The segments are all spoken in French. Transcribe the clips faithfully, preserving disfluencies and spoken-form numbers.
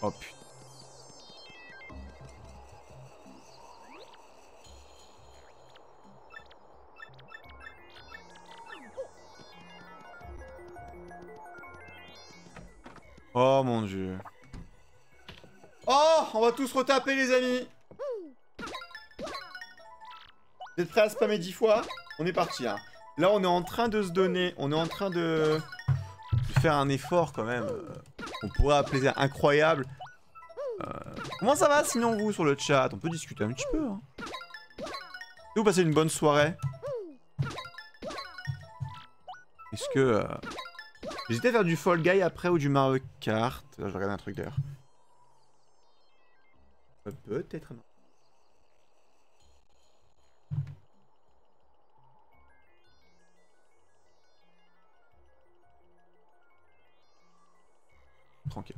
Oh putain. Oh mon dieu. Oh, on va tous retaper les amis. Vous êtes prêts à spammer dix fois? On est parti hein. Là on est en train de se donner, on est en train de, de faire un effort quand même. On pourrait appeler ça incroyable. Euh... Comment ça va sinon vous sur le chat? On peut discuter un petit peu hein. Et vous passez une bonne soirée? Est-ce que... Euh... J'hésitais à faire du Fall Guy après ou du Mario Kart. Là, je regarde un truc d'ailleurs. Euh, Peut-être non. Tranquille.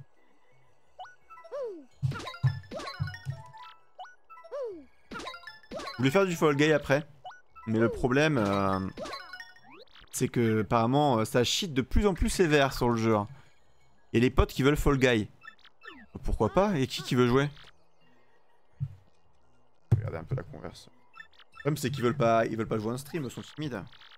Je voulais faire du Fall Guy après. Mais le problème... Euh... c'est que apparemment euh, ça cheat de plus en plus sévère sur le jeu. Hein. Et les potes qui veulent Fall Guy. Pourquoi pas? Et qui qui veut jouer? Regardez un peu la converse. Le problème c'est qu'ils veulent pas ils veulent pas jouer en stream, ils sont timides.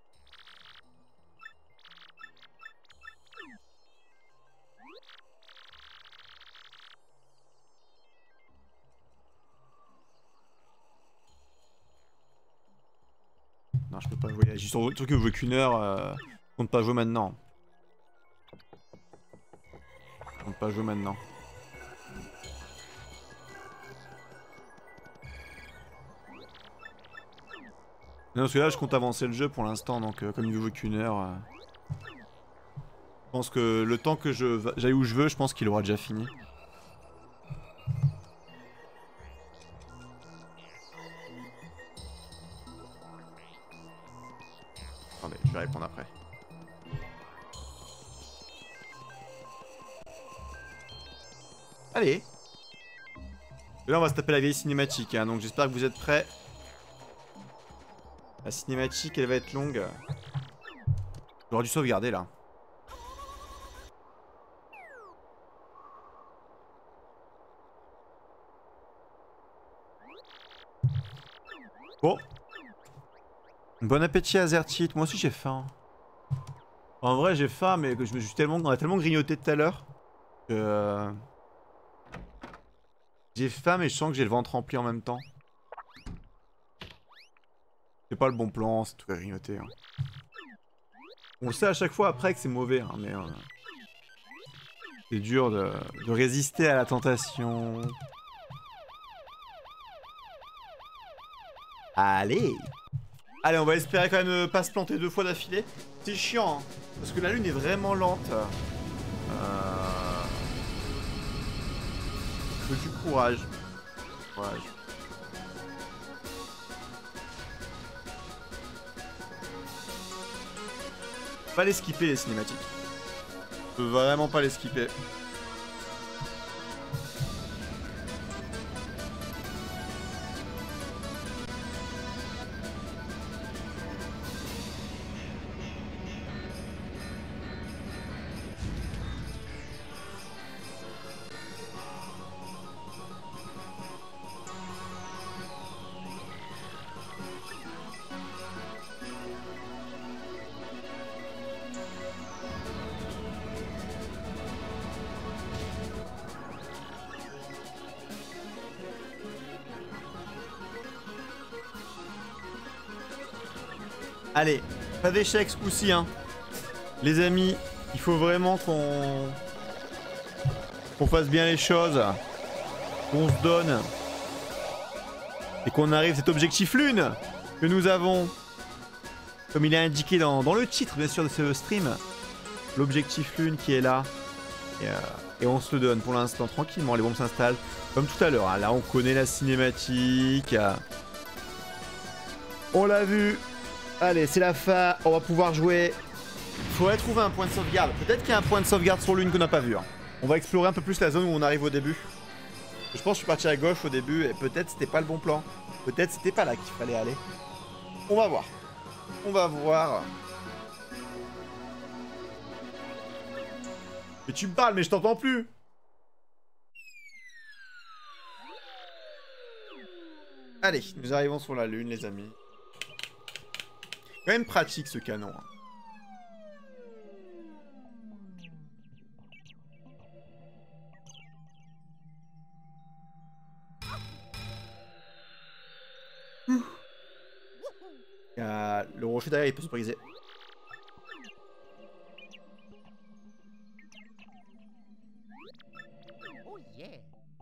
Non, je peux pas jouer. J'ai surtout que je veux qu'une heure. Euh... Je compte pas jouer maintenant. Je compte pas jouer maintenant. Non, parce que là, je compte avancer le jeu pour l'instant, donc euh, comme il veut qu'une heure. Euh... Je pense que le temps que je j'aille où je veux, je pense qu'il aura déjà fini. Attendez, je vais répondre après. Allez. Et là on va se taper la vieille cinématique, hein, donc j'espère que vous êtes prêts. La cinématique elle va être longue. J'aurais dû sauvegarder là. Bon. Bon appétit Azertit, moi aussi j'ai faim. En vrai j'ai faim mais je me suis tellement, on a tellement grignoté tout à l'heure que... Euh... J'ai faim mais je sens que j'ai le ventre rempli en même temps. C'est pas le bon plan, c'est tout à grignoter. Hein. On le sait à chaque fois après que c'est mauvais, hein, mais... Euh... C'est dur de... de résister à la tentation. Allez. Allez, on va espérer quand même ne pas se planter deux fois d'affilée. C'est chiant, hein, parce que la lune est vraiment lente. Euh... Faut du courage. Courage. Pas les skipper les cinématiques. Je peux vraiment pas les skipper. Allez, pas d'échec ce coup-ci, hein. Les amis, il faut vraiment qu'on qu'on fasse bien les choses, qu'on se donne et qu'on arrive à cet objectif lune que nous avons, comme il est indiqué dans, dans le titre bien sûr de ce stream, l'objectif lune qui est là. Et, euh, et on se le donne pour l'instant tranquillement, les bombes s'installent comme tout à l'heure. Hein. Là on connaît la cinématique, on l'a vu. Allez, c'est la fin, on va pouvoir jouer. Faudrait trouver un point de sauvegarde. Peut-être qu'il y a un point de sauvegarde sur l'une qu'on n'a pas vu. Hein. On va explorer un peu plus la zone où on arrive au début. Je pense que je suis parti à gauche au début et peut-être c'était pas le bon plan. Peut-être c'était pas là qu'il fallait aller. On va voir. On va voir. Mais tu me parles, mais je t'entends plus. Allez, nous arrivons sur la lune, les amis. Quand même pratique ce canon. Hein. Euh, le rocher derrière, il peut se briser. Oh yeah.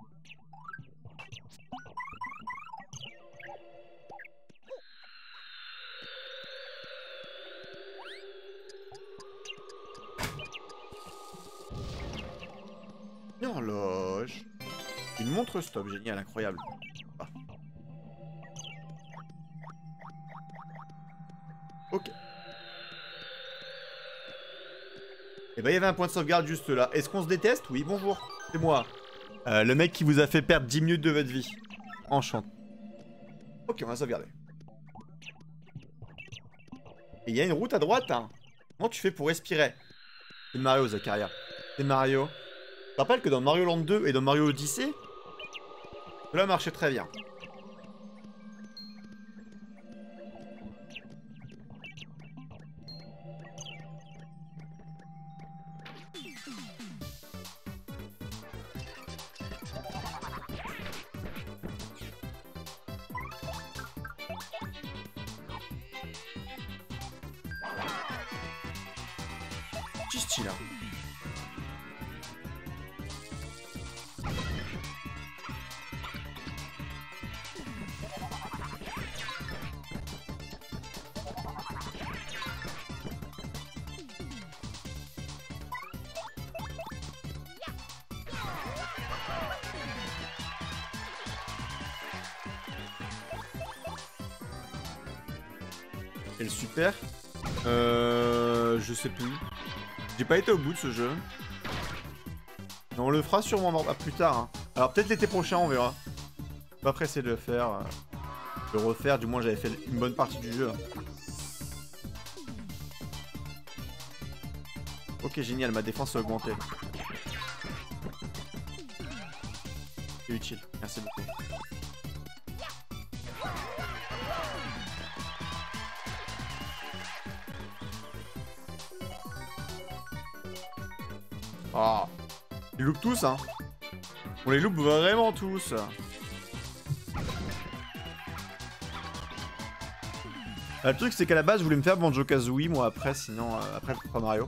Une horloge. Une montre stop, génial, incroyable. Ah. Ok. Et bah il y avait un point de sauvegarde juste là. Est-ce qu'on se déteste? Oui, bonjour. C'est moi. Euh, le mec qui vous a fait perdre dix minutes de votre vie. Enchanté. Ok, on va sauvegarder. Et il y a une route à droite. Hein. Comment tu fais pour respirer? C'est Mario, Zacharia. C'est Mario. Je te rappelle que dans Mario Land deux et dans Mario Odyssey, cela marchait très bien. Petit style, hein. Et le super. Euh... Je sais plus. J'ai pas été au bout de ce jeu. Mais on le fera sûrement à plus tard. Hein. Alors peut-être l'été prochain, on verra. Pas pressé de le faire. Euh, de le refaire, du moins j'avais fait une bonne partie du jeu. Là. Ok, génial, ma défense a augmenté. C'est utile, merci beaucoup. Oh, ils loupent tous, hein. On les loupe vraiment tous. Ah, le truc, c'est qu'à la base, je voulais me faire Banjo-Kazooie, moi, après, sinon, euh, après Super Mario.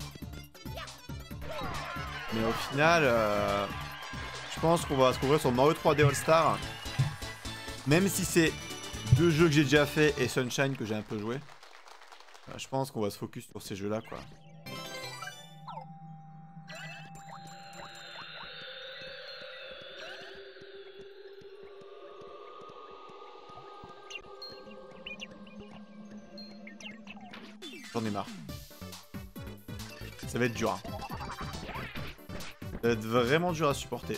Mais au final, euh, je pense qu'on va se couvrir sur Mario trois D All-Star. Même si c'est deux jeux que j'ai déjà fait et Sunshine que j'ai un peu joué. Euh, je pense qu'on va se focus sur ces jeux-là, quoi. J'en ai marre. Ça va être dur. Hein. Ça va être vraiment dur à supporter.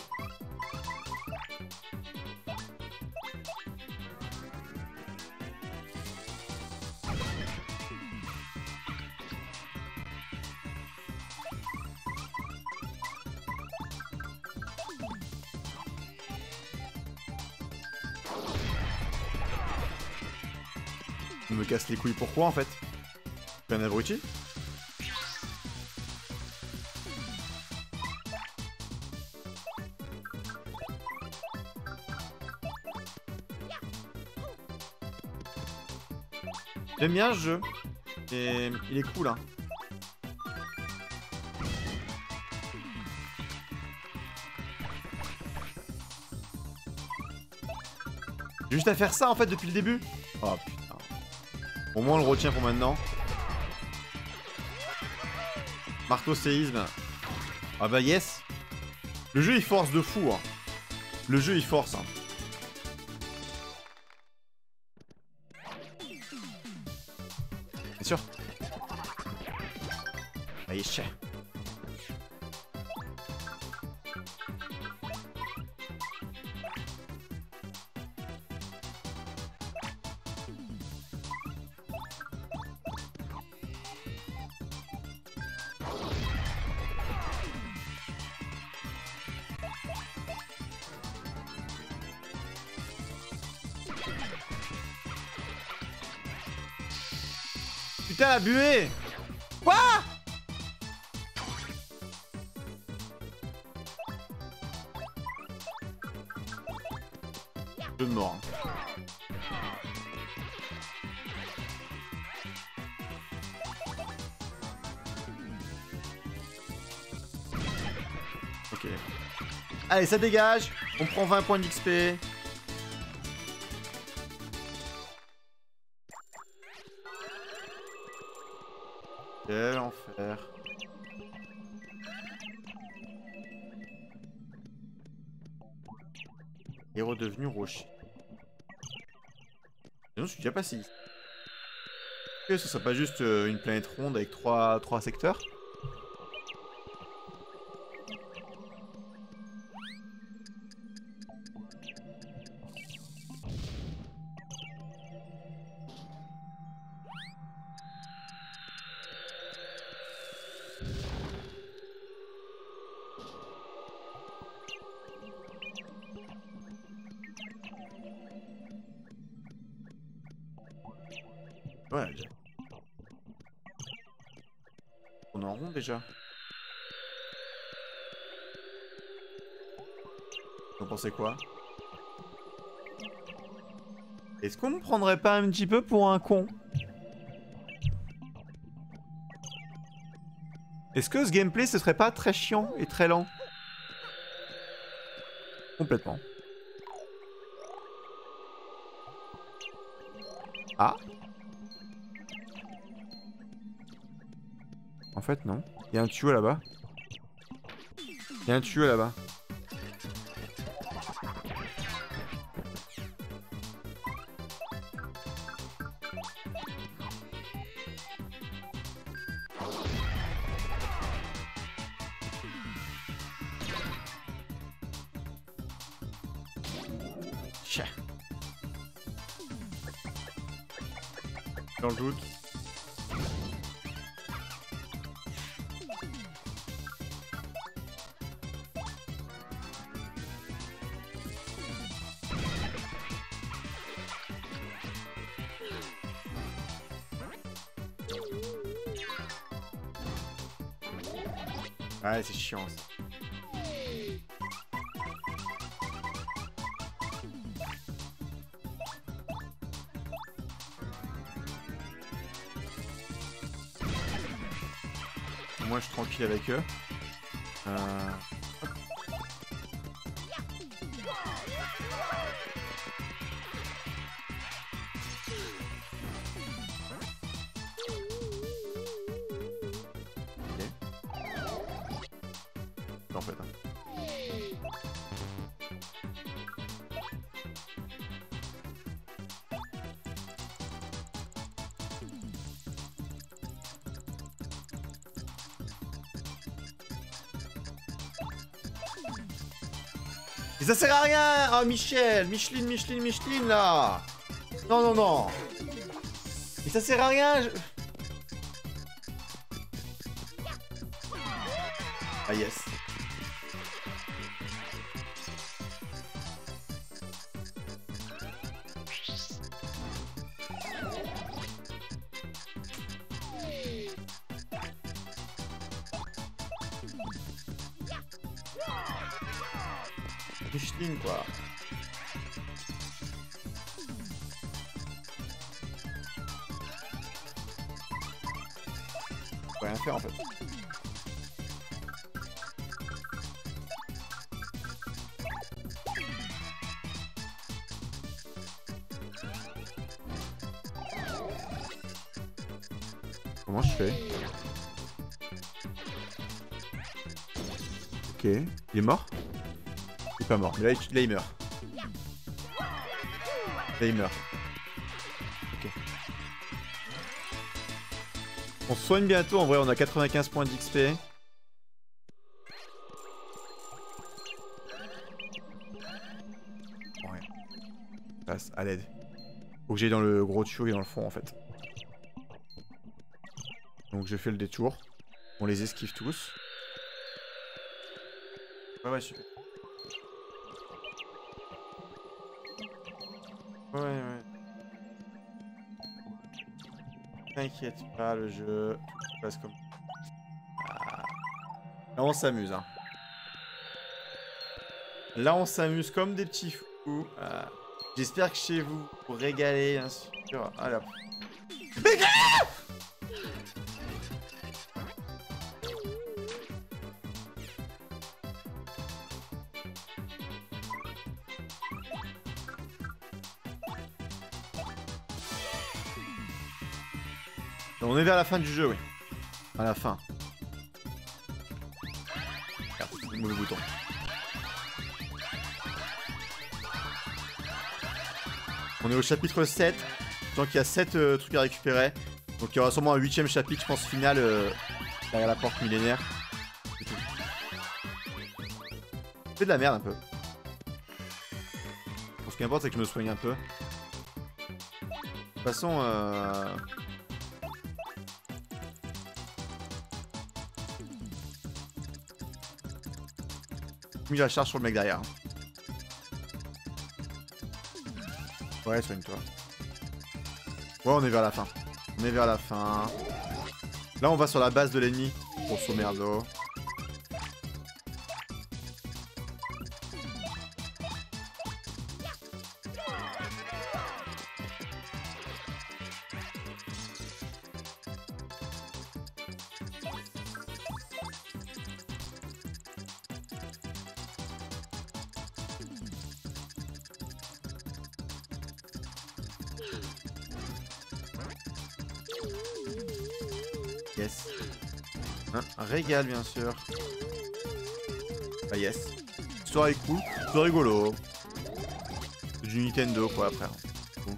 On me casse les couilles pourquoi en fait? Je suis un abruti? J'aime bien ce jeu. Et il est cool hein. J'ai juste à faire ça en fait depuis le début. Oh putain. Au moins on le retient pour maintenant. Marteau séisme. Ah bah yes. Le jeu il force de fou hein. Le jeu il force hein. Bien sûr. Ah yes. Putain, la buée! Quoi? Jeu de mort. Ok. Allez, ça dégage. On prend vingt points d'X P. Quel enfer. Et redevenu rocher. Sinon, je suis déjà passé ici. Est-ce que ce serait pas juste euh, une planète ronde avec trois, trois secteurs? Ouais, déjà. On est en rond déjà. Vous en pensez quoi? Est-ce qu'on me prendrait pas un petit peu pour un con? Est-ce que ce gameplay ce serait pas très chiant et très lent? Complètement. Ah? En fait non. Il y a un tuyau là-bas. Il y a un tuyau là-bas. Tchè. Dans le doute. Ouais, c'est chiant ça. Moi je suis tranquille avec eux. Euh... En fait. Hein. Et ça sert à rien. Oh Michel, Micheline, Micheline, Micheline là. Non, non, non. Et ça sert à rien. Je... Ah yes. Micheline quoi. On peut rien faire en fait. Comment je fais? Ok. Il est mort? Il est pas mort, mais là, il, là, il meurt. Là il meurt. Ok. On se soigne bientôt, en vrai on a quatre-vingt-quinze points d'X P. Bon, rien. Passe à l'aide. Faut que j'aille dans le gros tuyau et dans le fond en fait. Donc je fais le détour. On les esquive tous. Ouais ouais super. Ouais ouais. T'inquiète pas, le jeu tout passe comme... Ah. Là on s'amuse hein. Là on s'amuse comme des petits fous. Ah. J'espère que chez vous, vous régalez bien sûr. Alors. Mais on est vers la fin du jeu, oui. À la fin. Merde, c'est le mauvais bouton. On est au chapitre sept. Donc il y a sept euh, trucs à récupérer. Donc il y aura sûrement un huitième chapitre, je pense, final euh, derrière la porte millénaire. C'est tout. C'est de la merde un peu. Bon, ce qui importe, c'est que je me soigne un peu. De toute façon... Euh... mis la charge sur le mec derrière. Ouais, soigne-toi. Ouais, on est vers la fin. On est vers la fin. Là, on va sur la base de l'ennemi. Grosso merdo. Yes. Un régal, bien sûr. Ah yes. L'histoire est cool. C'est rigolo. C'est du Nintendo, quoi, après. Bon.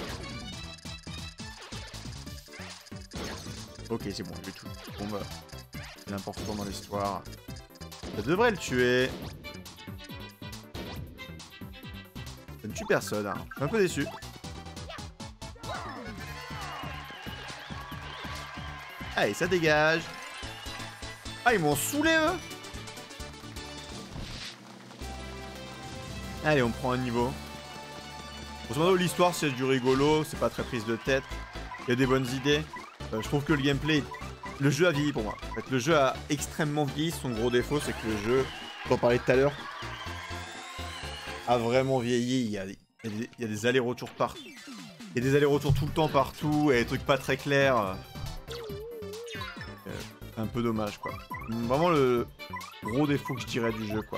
Ok, c'est bon, j'ai tout. Bon, bah. C'est l'important dans l'histoire. Ça devrait le tuer. Ça ne tue personne, hein. Je suis un peu déçu. Allez, ça dégage. Ah, ils m'ont saoulé, eux. Allez, on prend un niveau. Grosso modo, l'histoire, c'est du rigolo. C'est pas très prise de tête. Il y a des bonnes idées. Euh, je trouve que le gameplay... Le jeu a vieilli pour moi. En fait, le jeu a extrêmement vieilli. Son gros défaut, c'est que le jeu, dont on parlait tout à l'heure, a vraiment vieilli. Il y a des, il y a des allers-retours partout. Il y a des allers-retours tout le temps partout. Et des trucs pas très clairs. Un peu dommage, quoi. Vraiment le gros défaut que je dirais du jeu, quoi.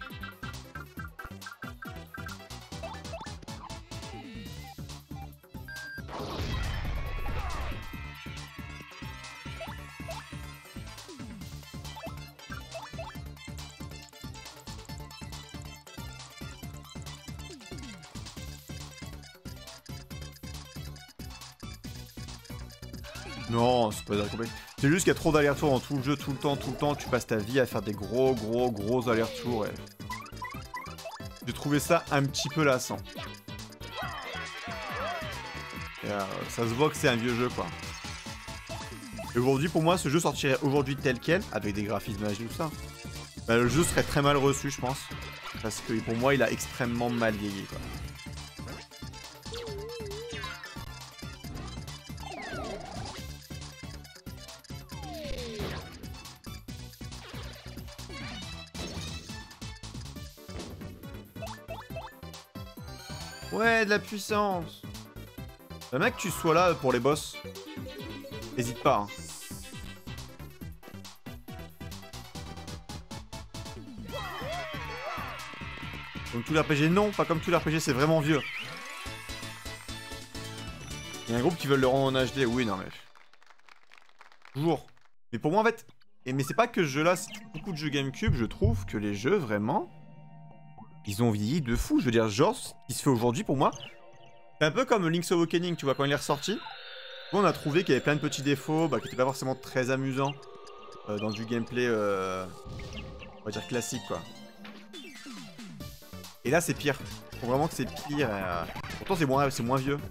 Non, c'est pas compliqué. C'est juste qu'il y a trop d'allers-retours dans tout le jeu, tout le temps, tout le temps. Tu passes ta vie à faire des gros, gros, gros allers-retours. Et... j'ai trouvé ça un petit peu lassant. Et euh, ça se voit que c'est un vieux jeu, quoi. Et aujourd'hui, pour moi, ce jeu sortirait aujourd'hui tel quel, avec des graphismes H D et tout ça. Bah, le jeu serait très mal reçu, je pense. Parce que pour moi, il a extrêmement mal vieilli, quoi. Ouais, de la puissance. Le mec, que tu sois là pour les boss. N'hésite pas. Hein. Comme tout l'R P G, non, pas comme tout l'R P G, c'est vraiment vieux. Il y a un groupe qui veulent le rendre en H D. Oui, non, mais... toujours. Mais pour moi, en fait... Et mais c'est pas que ce jeu-là, c'est beaucoup de jeux GameCube, je trouve que les jeux, vraiment... ils ont vieilli de fou. Je veux dire, genre, ce qui se fait aujourd'hui, pour moi... c'est un peu comme Link's Awakening, tu vois, quand il est ressorti. On a trouvé qu'il y avait plein de petits défauts, bah, qui n'étaient pas forcément très amusants. Euh, dans du gameplay, euh... on va dire classique, quoi. Et là, c'est pire. Je trouve vraiment que c'est pire. Euh... Pourtant, c'est moins, c'est moins vieux.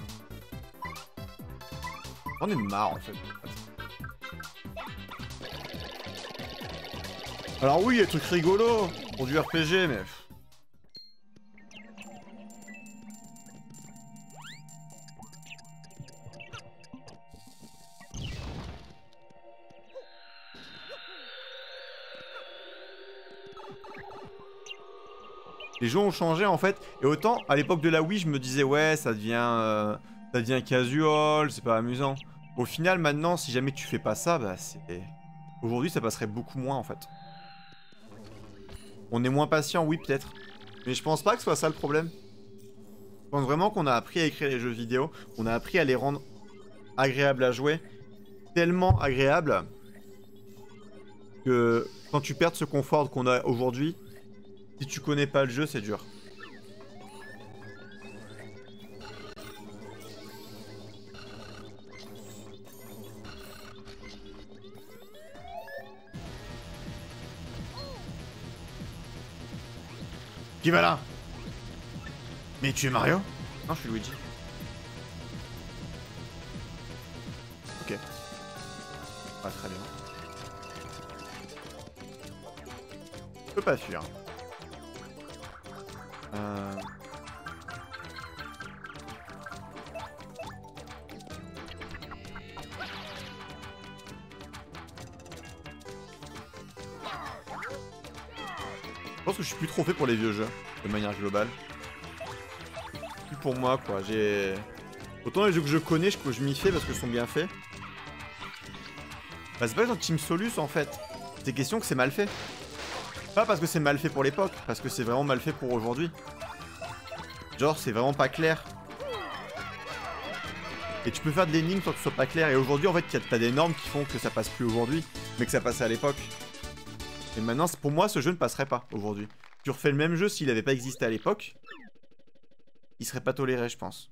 J'en ai marre, en fait. Alors oui, il y a des trucs rigolos pour du R P G, mais... Les jeux ont changé en fait. Et autant, à l'époque de la Wii, je me disais, ouais, ça devient, euh, ça devient casual, c'est pas amusant. Au final, maintenant, si jamais tu fais pas ça, bah c'est... Aujourd'hui, ça passerait beaucoup moins en fait. On est moins patient, oui, peut-être. Mais je pense pas que ce soit ça le problème. Je pense vraiment qu'on a appris à écrire les jeux vidéo. On a appris à les rendre agréables à jouer. Tellement agréables que quand tu perds ce confort qu'on a aujourd'hui, si tu connais pas le jeu, c'est dur. Qui va là? Mais tu es Mario? Non, je suis Luigi. Ok. Ah, très bien. Je peux pas fuir. Euh... Je pense que je suis plus trop fait pour les vieux jeux, de manière globale. Plus pour moi, quoi. J'ai... Autant les jeux que je connais, je, je m'y fais parce qu'ils sont bien faits. Bah, c'est pas dans Team Solus, en fait. C'est question que c'est mal fait. Pas parce que c'est mal fait pour l'époque, parce que c'est vraiment mal fait pour aujourd'hui. Genre, c'est vraiment pas clair. Et tu peux faire de l'énigme sans que ce soit pas clair. Et aujourd'hui, en fait, t'as des normes qui font que ça passe plus aujourd'hui, mais que ça passait à l'époque. Et maintenant, pour moi, ce jeu ne passerait pas aujourd'hui. Tu refais le même jeu s'il n'avait pas existé à l'époque, il serait pas toléré, je pense.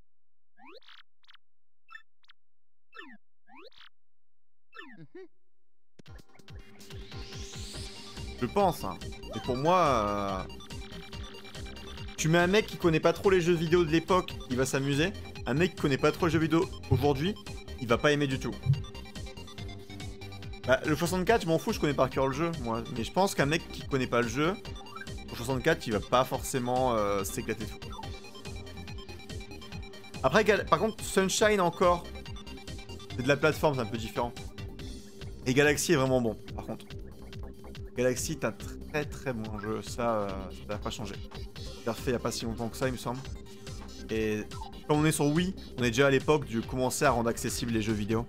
Je pense, hein. Et pour moi, euh... tu mets un mec qui connaît pas trop les jeux vidéo de l'époque, il va s'amuser. Un mec qui connaît pas trop les jeux vidéo aujourd'hui, il va pas aimer du tout. Bah, le soixante-quatre, je m'en fous, je connais par cœur le jeu, moi. Mais je pense qu'un mec qui connaît pas le jeu, au soixante-quatre, il va pas forcément euh, s'éclater de fou. Après, par contre, Sunshine encore, c'est de la plateforme, c'est un peu différent. Et Galaxy est vraiment bon, par contre. Galaxy est un très très bon jeu, ça, euh, ça va pas changer. C'est refait il y a pas si longtemps que ça, il me semble. Et quand on est sur Wii, on est déjà à l'époque de commencer à rendre accessibles les jeux vidéo.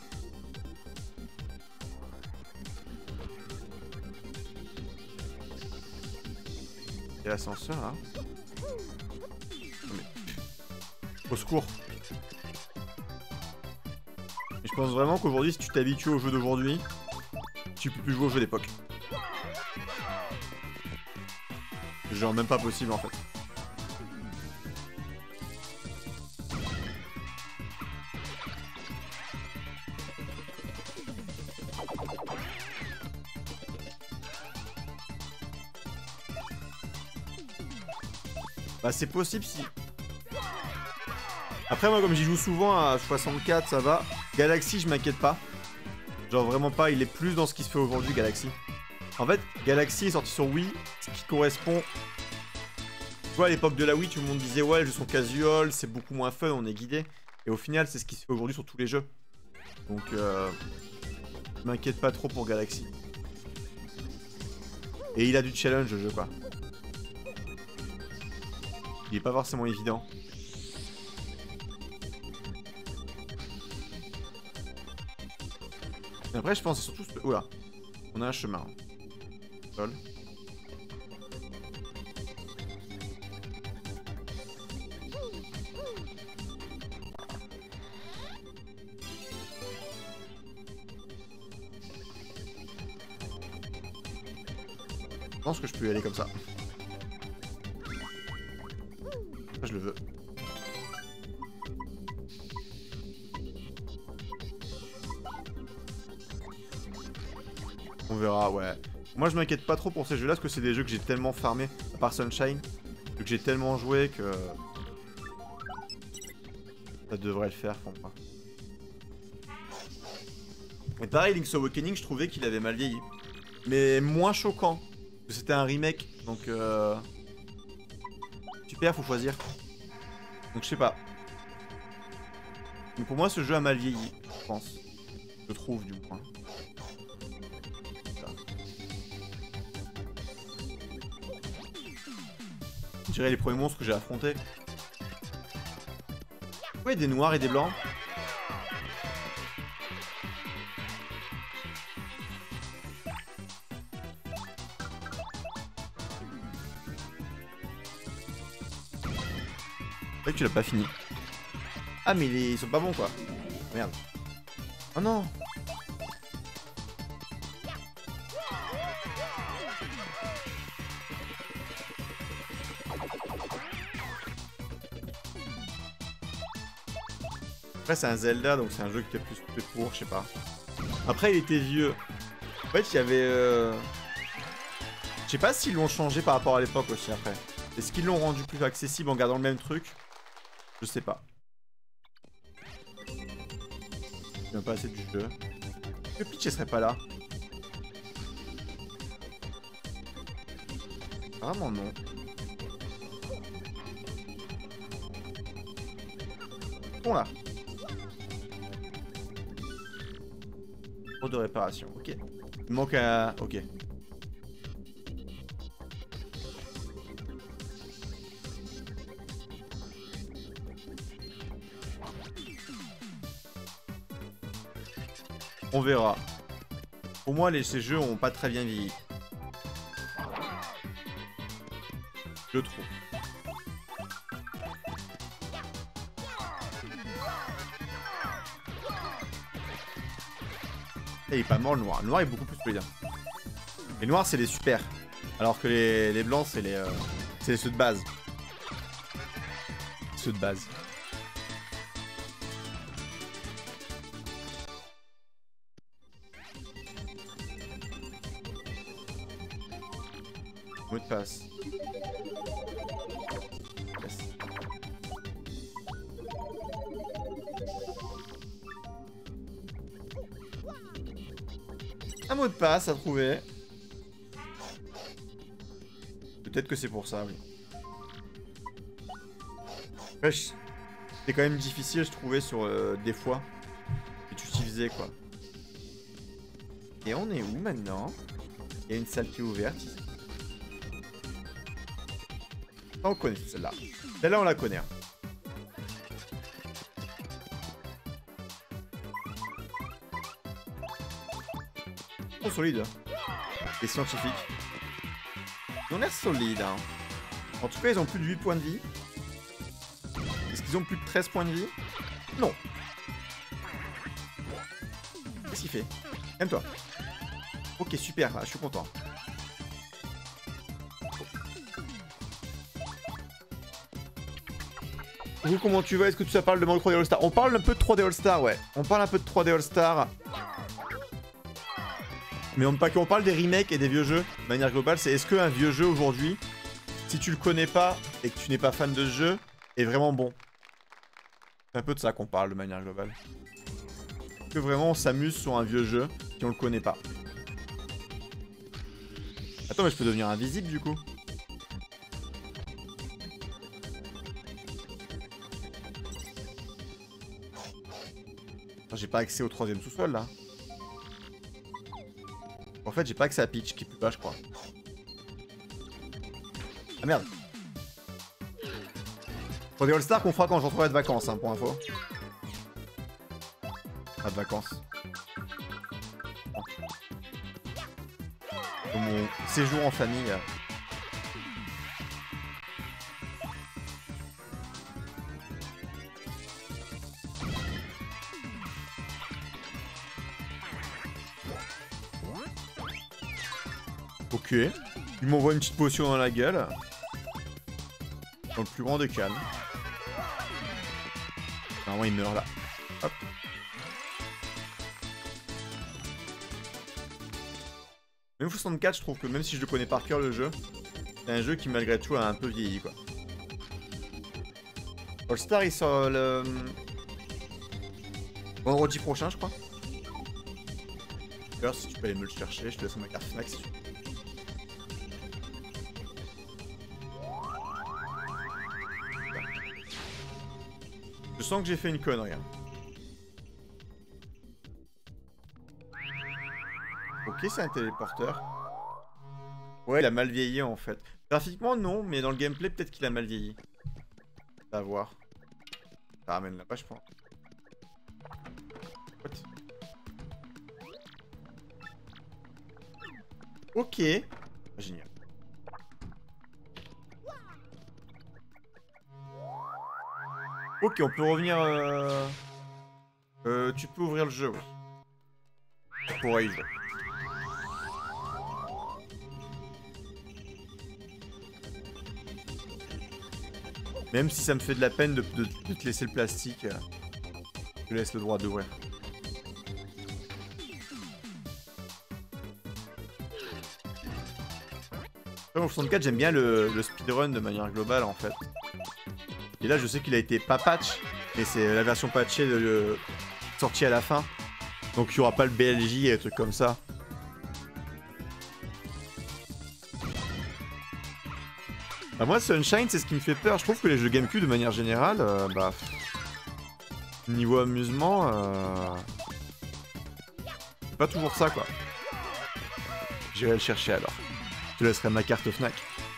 Il y a l'ascenseur là. Mais... Au secours. Et je pense vraiment qu'aujourd'hui, si tu t'habitues au jeu d'aujourd'hui, tu peux plus jouer au jeu d'époque. Genre même pas possible en fait. Bah c'est possible si... Après moi comme j'y joue souvent à soixante-quatre ça va. Galaxy je m'inquiète pas. Genre vraiment pas, il est plus dans ce qui se fait aujourd'hui Galaxy. En fait Galaxy est sorti sur Wii, ce qui correspond... Tu vois à l'époque de la Wii tout le monde disait ouais les jeux sont casual, c'est beaucoup moins fun, on est guidé. Et au final c'est ce qui se fait aujourd'hui sur tous les jeux. Donc euh... je m'inquiète pas trop pour Galaxy. Et il a du challenge le jeu quoi. Il est pas forcément évident. Et après je pense surtout... Oula. On a un chemin. Lol. Je pense que je peux y aller comme ça. Je le veux. On verra, ouais. Moi je m'inquiète pas trop pour ces jeux là parce que c'est des jeux que j'ai tellement farmé, à part Sunshine, que j'ai tellement joué que... ça devrait le faire pour moi. Et pareil, Link's Awakening, je trouvais qu'il avait mal vieilli. Mais moins choquant. Parce que c'était un remake, donc... Euh... Super, faut choisir. Donc je sais pas. Mais pour moi ce jeu a mal vieilli, je pense. Je trouve du moins. Je dirais les premiers monstres que j'ai affrontés. Ouais, des noirs et des blancs. C'est vrai que tu l'as pas fini. Ah mais les... ils sont pas bons quoi. Merde. Oh non. Après c'est un Zelda donc c'est un jeu qui était plus fait pour, je sais pas. Après il était vieux. En fait il y avait... Euh... Je sais pas s'ils l'ont changé par rapport à l'époque aussi après. Est-ce qu'ils l'ont rendu plus accessible en gardant le même truc? Je sais pas. Je viens pas assez du jeu. Est-ce que Peach elle serait pas là? Vraiment non. Bon là. Trop de réparation, ok. Il manque un... Ok. On verra. Pour moi, les, ces jeux ont pas très bien vieilli. Je trouve. Et il est pas mort le noir. Le noir est beaucoup plus solide. Les noirs c'est les super. Alors que les, les blancs c'est les, euh, c'est ceux de base. Ceux de base. Mot de passe. Yes. Un mot de passe à trouver. Peut-être que c'est pour ça, oui. Wesh. C'est quand même difficile, je trouvais, sur euh, des fois. Que tu utilisais, quoi. Et on est où maintenant? Il y a une salle qui est ouverte ici. On connaît celle-là. Celle-là, on la connaît. Ils sont solides. Les scientifiques. Ils ont l'air solides. Hein. En tout cas, ils ont plus de huit points de vie. Est-ce qu'ils ont plus de treize points de vie? Non. Qu'est-ce qu'il fait? Aime-toi. Ok, super. Ah, je suis content. Vous, comment tu vas? Est-ce que tu parles de Mario trois D All-Star? On parle un peu de trois D All-Star, ouais. On parle un peu de trois D All-Star. Mais on, pas qu'on parle des remakes et des vieux jeux, de manière globale, c'est est-ce qu'un vieux jeu aujourd'hui, si tu le connais pas et que tu n'es pas fan de ce jeu, est vraiment bon? C'est un peu de ça qu'on parle de manière globale. Est-ce que vraiment on s'amuse sur un vieux jeu si on le connaît pas? Attends, mais je peux devenir invisible du coup? J'ai pas accès au troisième sous-sol là. En fait, j'ai pas accès à Peach qui peut pas, je crois. Ah merde. trois D All-Star qu'on fera quand je rentrerai de vacances, hein, pour info. Pas de vacances. Pour mon séjour en famille. Ok. Il m'envoie une petite potion dans la gueule. Dans le plus grand des calmes. Normalement il meurt là. Hop. Même soixante-quatre, je trouve que même si je le connais par cœur le jeu, c'est un jeu qui malgré tout a un peu vieilli quoi. All-Star il sort le... vendredi prochain je crois. D'ailleurs si tu peux aller me le chercher, je te laisse ma carte Fnac si tu veux. Je sens que j'ai fait une connerie. Hein. Ok, c'est un téléporteur. Ouais, il a mal vieilli en fait. Graphiquement, non, mais dans le gameplay, peut-être qu'il a mal vieilli. À voir. Ça ramène là-bas, je pense. What? Ok. Génial. Ok, on peut revenir... Euh... Euh, tu peux ouvrir le jeu, ouais. On pourra y jouer. Même si ça me fait de la peine de, de, de te laisser le plastique, euh, je te laisse le droit d'ouvrir. Dans soixante-quatre, j'aime bien le, le speedrun de manière globale en fait. Et là, je sais qu'il a été pas patch, mais c'est la version patchée de, de, sortie à la fin. Donc il n'y aura pas le B L J et des trucs comme ça. Bah moi, Sunshine, c'est ce qui me fait peur. Je trouve que les jeux GameCube, de manière générale, euh, bah... niveau amusement, euh... c'est pas toujours ça, quoi. J'irai le chercher, alors. Je te laisserai ma carte Fnac.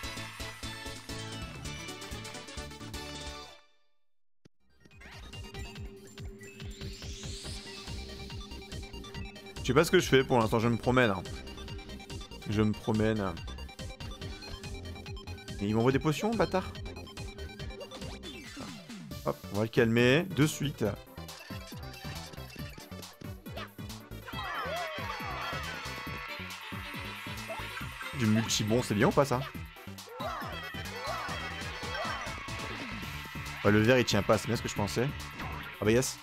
Je sais pas ce que je fais, pour l'instant, je me promène. Hein. Je me promène... Et il m'envoie des potions, bâtard. Hop, on va le calmer, de suite. Du multi-bon, c'est bien ou pas ça? Ouais, le verre il tient pas, c'est bien ce que je pensais. Ah bah yes.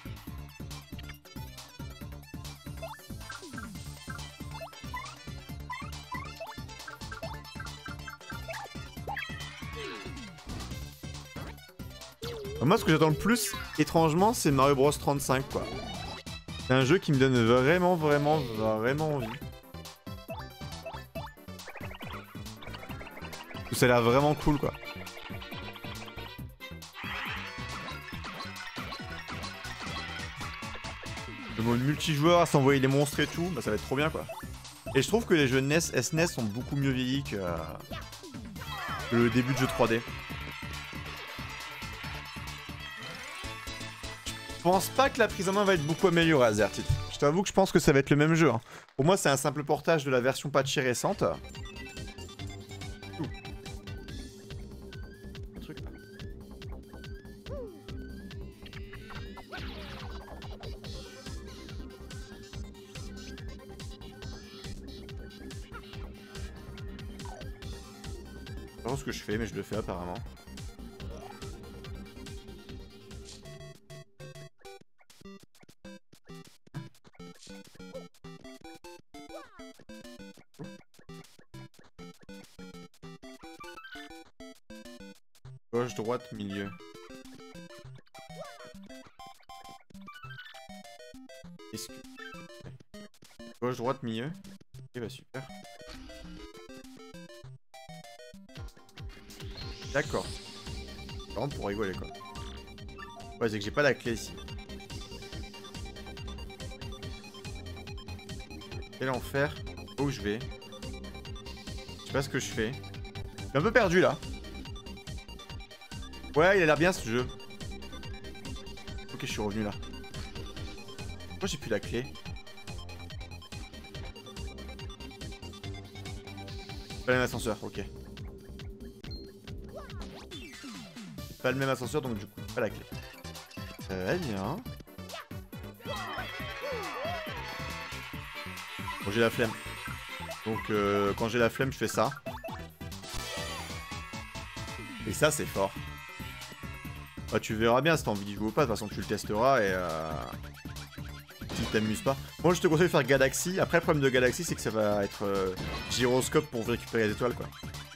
Moi, ce que j'attends le plus, étrangement, c'est Mario Bros trente-cinq, quoi. C'est un jeu qui me donne vraiment, vraiment, vraiment envie. Ça a l'air vraiment cool, quoi. Le mode multijoueur à s'envoyer les monstres et tout, bah ça va être trop bien, quoi. Et je trouve que les jeux N E S, S N E S sont beaucoup mieux vieillis que, euh, que le début de jeu trois D. Je pense pas que la prise en main va être beaucoup améliorée à Zertit. Je t'avoue que je pense que ça va être le même jeu. Hein. Pour moi, c'est un simple portage de la version patchée récente. Ouh. Un truc là. Je sais pas ce que je fais, mais je le fais apparemment. Gauche, droite, milieu. Est-ce que... Gauche, droite, milieu. Ok, bah super. D'accord. Vraiment pour rigoler quoi. Ouais, c'est que j'ai pas la clé ici. Quel enfer. Où je vais? Je sais pas ce que je fais. Je suis un peu perdu là. Ouais, il a l'air bien ce jeu. Ok, je suis revenu là. Pourquoi j'ai plus la clé? Pas le même ascenseur, ok. Pas le même ascenseur, donc du coup, pas la clé. Très bien. Bon, j'ai la flemme. Donc, euh, quand j'ai la flemme, je fais ça. Et ça, c'est fort. Bah, tu verras bien si t'as envie d'y jouer ou pas. De toute façon, tu le testeras et... Euh... Si t'amuses pas. Moi, je te conseille de faire Galaxy. Après, le problème de Galaxy, c'est que ça va être euh, gyroscope pour récupérer les étoiles, quoi.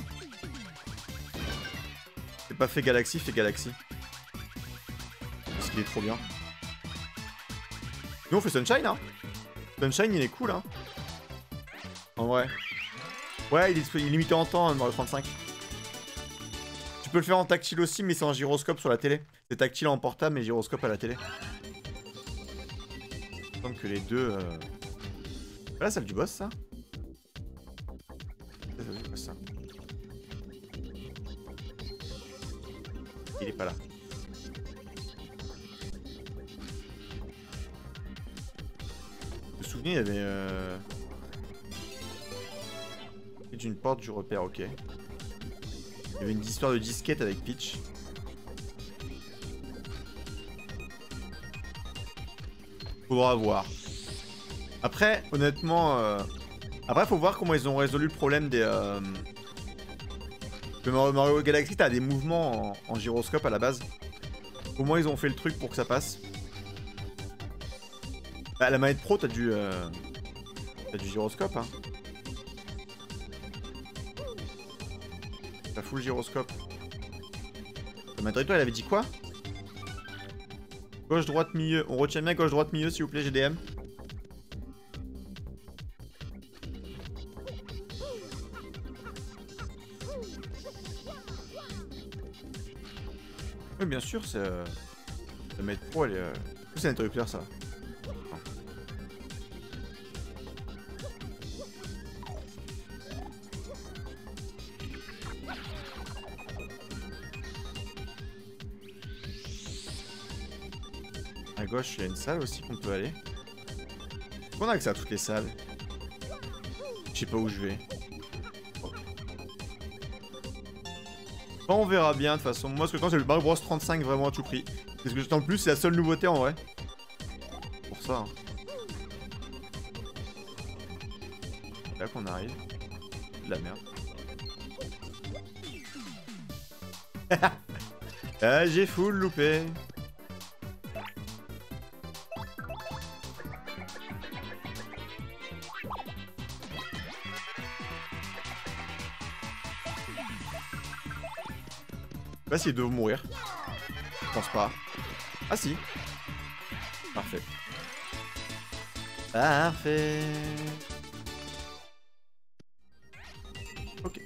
C'est pas fait Galaxy, fais Galaxy. Parce qu'il est trop bien. Nous, on fait Sunshine, hein. Sunshine, il est cool, hein. En vrai. Ouais, il est, il est limité en temps, hein, dans le trente-cinq. Tu peux le faire en tactile aussi, mais c'est en gyroscope sur la télé. C'est tactile en portable, mais gyroscope à la télé. Il semble que les deux... Euh... C'est la salle du boss, ça? C'est la salle du boss, ça. Il est pas là. Je me souviens, il y avait... Euh... une porte du repère, ok. Il y avait une histoire de disquette avec Peach. Faudra voir. Après, honnêtement... Euh... Après, faut voir comment ils ont résolu le problème des... Euh... De Mario Galaxy, t'as des mouvements en... en gyroscope à la base. Comment ils ont fait le truc pour que ça passe? Bah, la manette pro, t'as du... Euh... T'as du gyroscope, hein. T'as full gyroscope. Madrid, elle avait dit quoi? Gauche, droite, milieu. On retient bien gauche, droite, milieu, s'il vous plaît, G D M. Oui, bien sûr, c'est... Euh... La manette pro, elle est... Euh... C'est un interrupteur, ça. À gauche, il y a une salle aussi qu'on peut aller. On a accès à toutes les salles. Je sais pas où je vais. Bon, on verra bien de toute façon. Moi, ce que je pense, c'est le Mario Bros trente-cinq vraiment à tout prix. Parce que en plus, c'est la seule nouveauté en vrai. Pour ça. Hein. Là qu'on arrive. De la merde. Ah, j'ai full loupé. Je sais pas s'il doit mourir. Je pense pas. Ah si. Parfait. Parfait. Ok.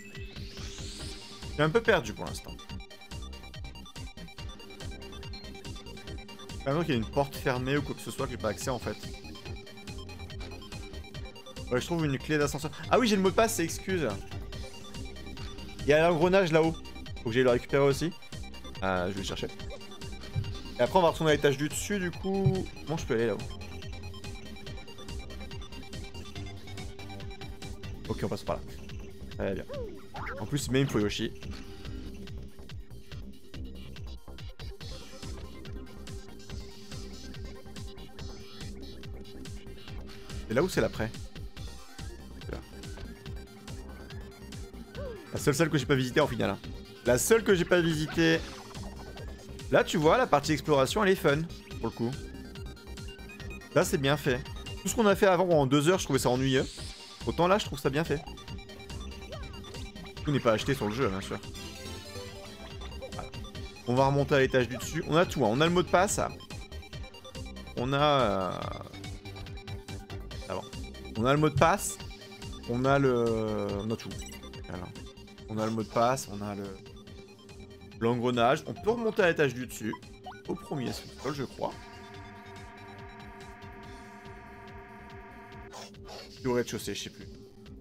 Je suis un peu perdu pour l'instant. J'ai l'impression qu'il y a une porte fermée ou quoi que ce soit que j'ai pas accès en fait. Ouais, je trouve une clé d'ascenseur. Ah oui, j'ai le mot de passe, c'est excuse. Il y a l'engrenage là-haut. Faut que j'aille le récupérer aussi. Ah, je vais le chercher. Et après, on va retourner à l'étage du dessus, du coup... Comment je peux aller là-haut? Ok, on passe par là. Très bien. En plus, même il faut Yoshi. C'est là où c'est l'après? La seule salle que j'ai pas visitée en finale. Hein. La seule que j'ai pas visitée. Là, tu vois, la partie exploration, elle est fun, pour le coup. Là, c'est bien fait. Tout ce qu'on a fait avant, en deux heures, je trouvais ça ennuyeux. Autant là, je trouve ça bien fait. Tout n'est pas acheté sur le jeu, bien sûr. Voilà. On va remonter à l'étage du dessus. On a tout, hein. On a le mot de passe. On a... Euh... Ah bon. On a le mot de passe. On a le... On a tout. Voilà. On a le mot de passe, on a le... l'engrenage. On peut remonter à l'étage du dessus. Au premier sous-sol, je crois. Au rez-de-chaussée, je sais plus.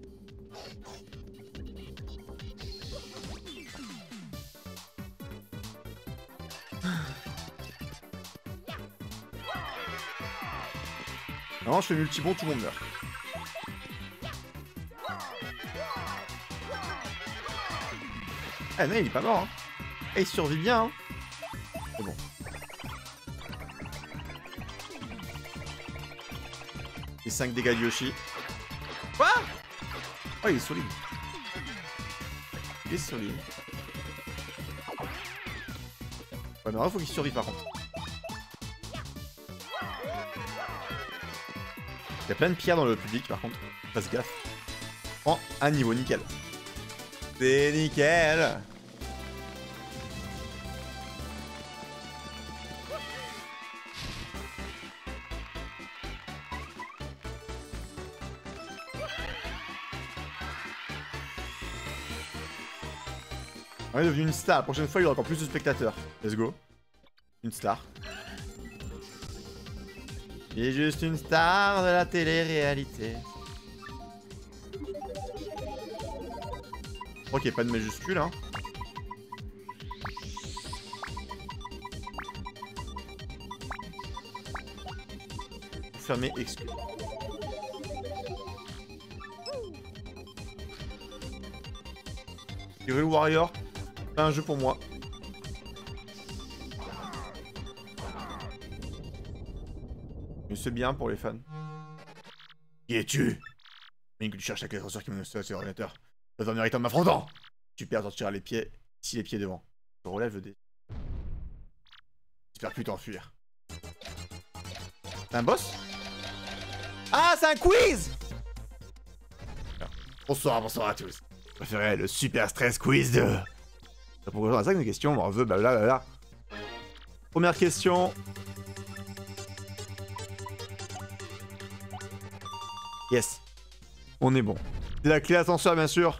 Non, je fais multibond, tout le monde meurt. Ah non, il est pas mort. Hein. Et il survit bien. Hein. C'est bon. Les cinq dégâts de Yoshi. Quoi? Oh, il est solide. Il est solide. Ouais, mais là, faut qu'il survive par contre. Il y a plein de pierres dans le public par contre. Fasse gaffe. En un niveau, nickel. C'est nickel. On est devenu une star. La prochaine fois, il y aura encore plus de spectateurs. Let's go. Une star. Il est juste une star de la télé-réalité. Ok, pas de majuscule, hein. fermé, exclu. Hyrule Warrior, pas un jeu pour moi. Mais c'est bien pour les fans. Qui es-tu? Mais que tu cherches la clé d'ascenseur qui mène sur l'ordinateur. Ça t'en mérite en m'affrontant. Tu perds, t'en tireras les pieds, si les pieds devant. Je relève le dé. J'espère plus t'enfuir. C'est un boss? Ah, c'est un quiz! Bonsoir, bonsoir à tous. Je préférais le super stress quiz de... Pour répondre à ça, une question, on veut, blablabla. Première question. Yes. On est bon. C'est la clé ascenseur, bien sûr.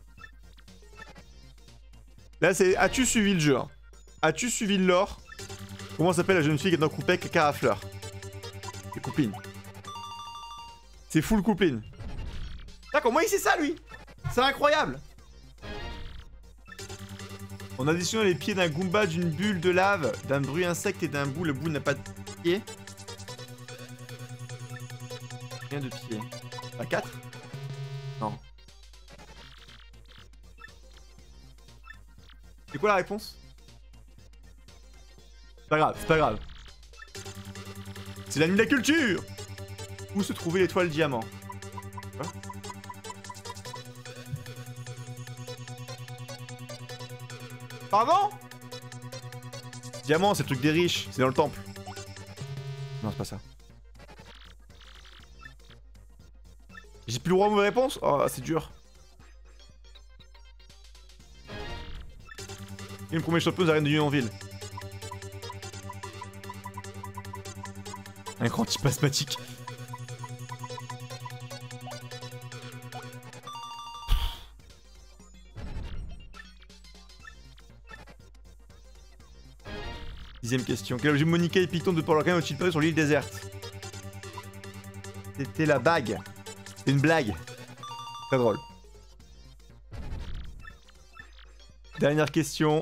Là, c'est... As-tu suivi le jeu? hein As-tu suivi le lore? Comment s'appelle la jeune fille qui est dans Coupec Carafleur? C'est Coupline. C'est full Coupline. Putain, comment il sait ça, lui? C'est incroyable. On additionne les pieds d'un Goomba, d'une bulle de lave, d'un bruit insecte et d'un bout. Le bout n'a pas de pied. Rien de pied. Pas quatre? Non. C'est quoi la réponse? C'est pas grave, c'est pas grave. C'est la nuit de la culture. Où se trouvait l'étoile diamant? Quoi? Pardon? Diamant, c'est le truc des riches, c'est dans le temple. Non, c'est pas ça. J'ai plus le droit à mauvaise réponse? Oh, c'est dur. Et le premier champion de la reine de Unionville. Un grand type asthmatique. Dixième question. Quel objet Monica et Python de Port ont-ils perdu sur l'île déserte? C'était la bague. C'est une blague. Très drôle. Dernière question.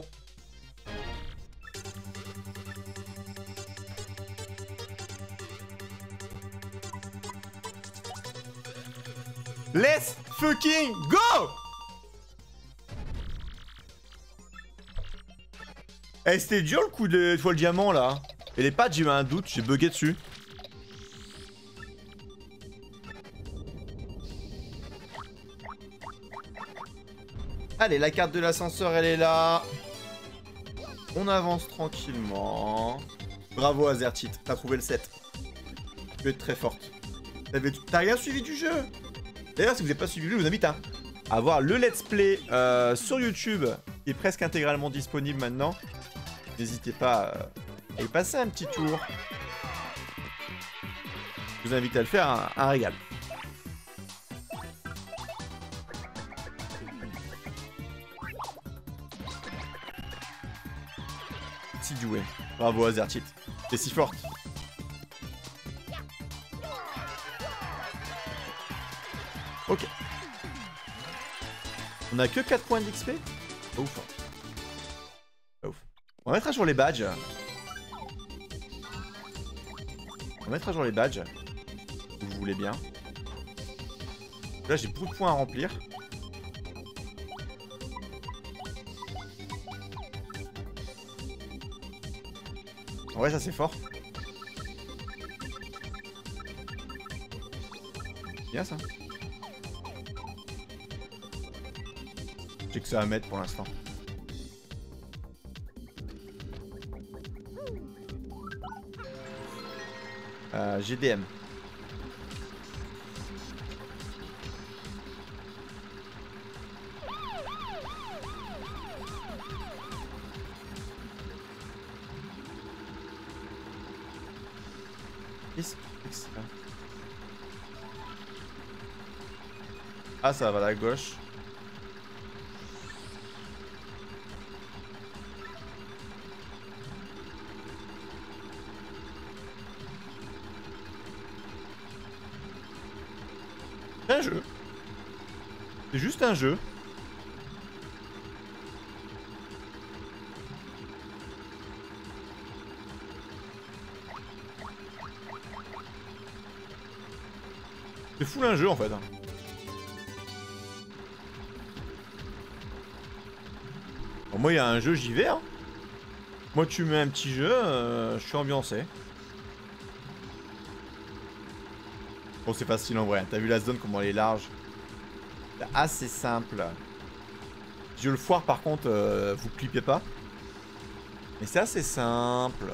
Let's fucking go! Eh, c'était dur le coup de l'étoile diamant là. Et les pattes, j'ai eu un doute, j'ai bugué dessus. Allez, la carte de l'ascenseur, elle est là. On avance tranquillement. Bravo Azertit, t'as trouvé le sept. Tu peux être très forte. T'as rien suivi du jeu? D'ailleurs, si vous n'avez pas suivi le jeu, je vous invite à, à voir le let's play euh, sur YouTube, qui est presque intégralement disponible maintenant. N'hésitez pas à y passer un petit tour. Je vous invite à le faire, un, un régal. Si doué. Bravo Azertit. T'es si forte. Ok. On a que quatre points d'X P. Pas ouf. Hein. Pas ouf. On va mettre à jour les badges. On va mettre à jour les badges. Si vous voulez bien. Là j'ai beaucoup de points à remplir. En vrai ça c'est fort. Bien ça. J'ai que ça à mettre pour l'instant. Euh, G D M. Qu'est-ce que c'est ça? Ah, ça va à la gauche. C'est un jeu. C'est juste un jeu. C'est full un jeu en fait. Bon, moi il y a un jeu, j'y vais. Hein. Moi tu mets un petit jeu, euh, je suis ambiancé. Bon c'est facile en vrai, t'as vu la zone comment elle est large. C'est assez simple. Si je le foire par contre, euh, vous clippez pas. Mais c'est assez simple.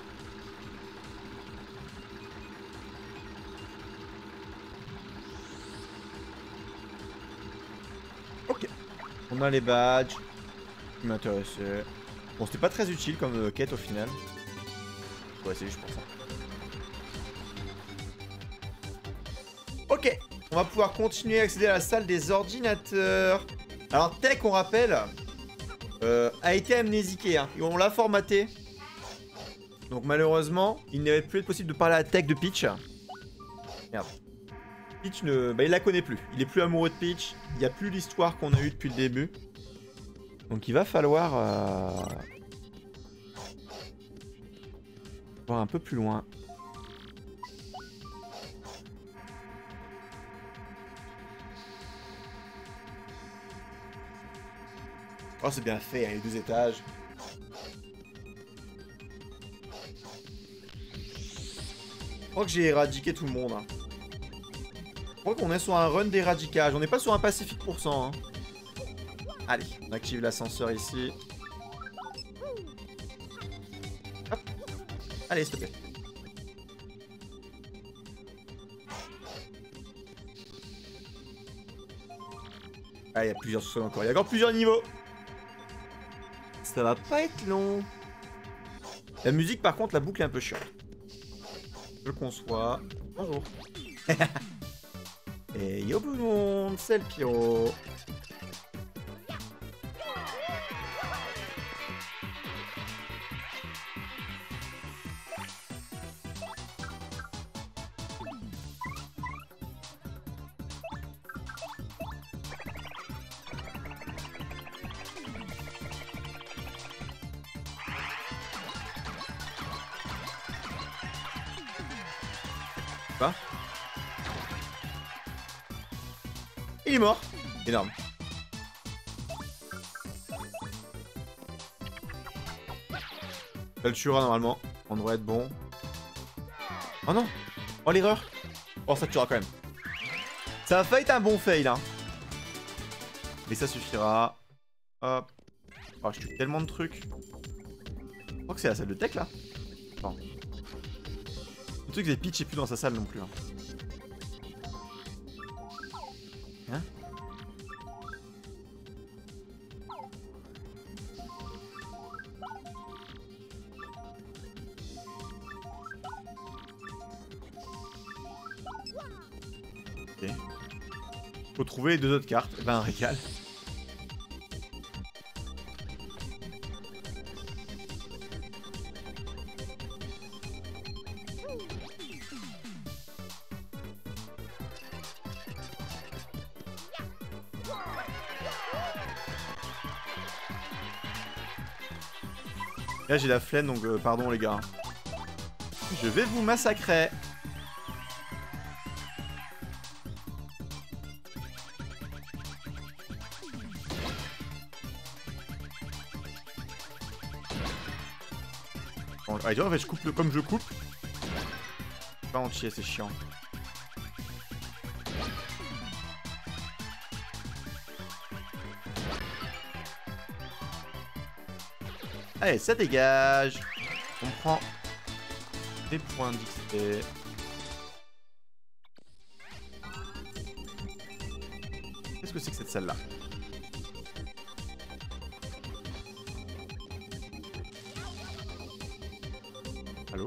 Ok. On a les badges. Qui m'intéressait. Bon, c'était pas très utile comme euh, quête au final. Ouais, c'est juste pour ça. Ok. On va pouvoir continuer à accéder à la salle des ordinateurs. Alors, Tech, on rappelle, euh, a été amnésiqué. Hein. On l'a formaté. Donc, malheureusement, il n'avait plus être possible de parler à Tech de Peach. Merde. Peach, ne... bah, il la connaît plus. Il est plus amoureux de Peach. Il n'y a plus l'histoire qu'on a eue depuis le début. Donc, il va falloir... Euh... voir un peu plus loin. Oh, c'est bien fait, hein, les deux étages. Je crois que j'ai éradiqué tout le monde. Hein. Je crois qu'on est sur un run d'éradicage. On n'est pas sur un pacifique pour cent. Hein. Allez, on active l'ascenseur ici. Hop. Allez, s'il te plaît. Ah, il y a plusieurs sous-sols encore. Il y a encore plusieurs niveaux. Ça va pas être long. La musique, par contre, la boucle est un peu chiante. Je le conçois. Bonjour. Et yo tout le monde, c'est le Pyro. Quoi ? Il est mort. Énorme. Ça le tuera normalement. On devrait être bon. Oh non. Oh l'erreur. Oh ça tuera quand même. Ça a failli être un bon fail hein. Mais ça suffira. Hop. Oh je tue tellement de trucs. Je crois que c'est la salle de tech là. Non. Le truc c'est Peach est plus dans sa salle non plus. Hein. Hein? Ok. Faut trouver les deux autres cartes. Eh ben un régal. Là j'ai la flemme donc euh, pardon les gars. Je vais vous massacrer. Bon, allez, en fait je coupe le... comme je coupe. Pas entier, c'est chiant. Allez, ça dégage. On prend des points d'X P. Qu'est-ce que c'est que cette salle-là? Allô?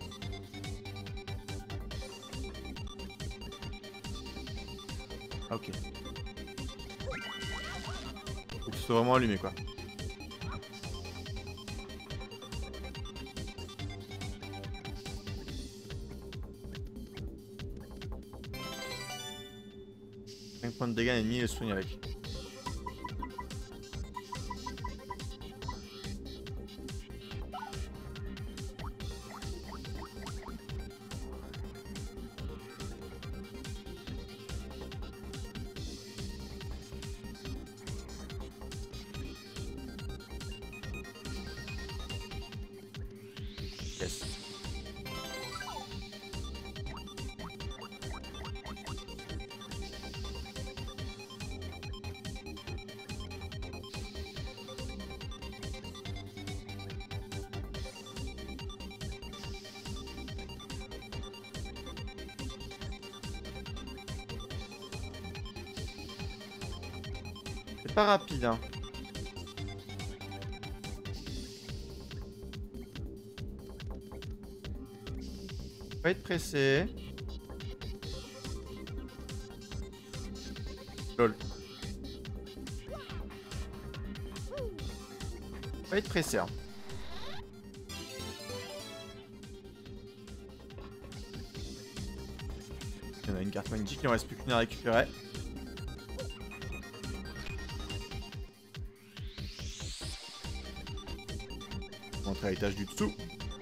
Ah, ok. Faut que ce soit vraiment allumé, quoi. cinq points de dégâts ennemis et soigne avec. Yes. C'est pas rapide, hein. Faut pas être pressé. Lol. Faut pas être pressé, hein. Il y en a une carte magnifique, il en reste plus qu'une à récupérer. On va entrer à l'étage du dessous.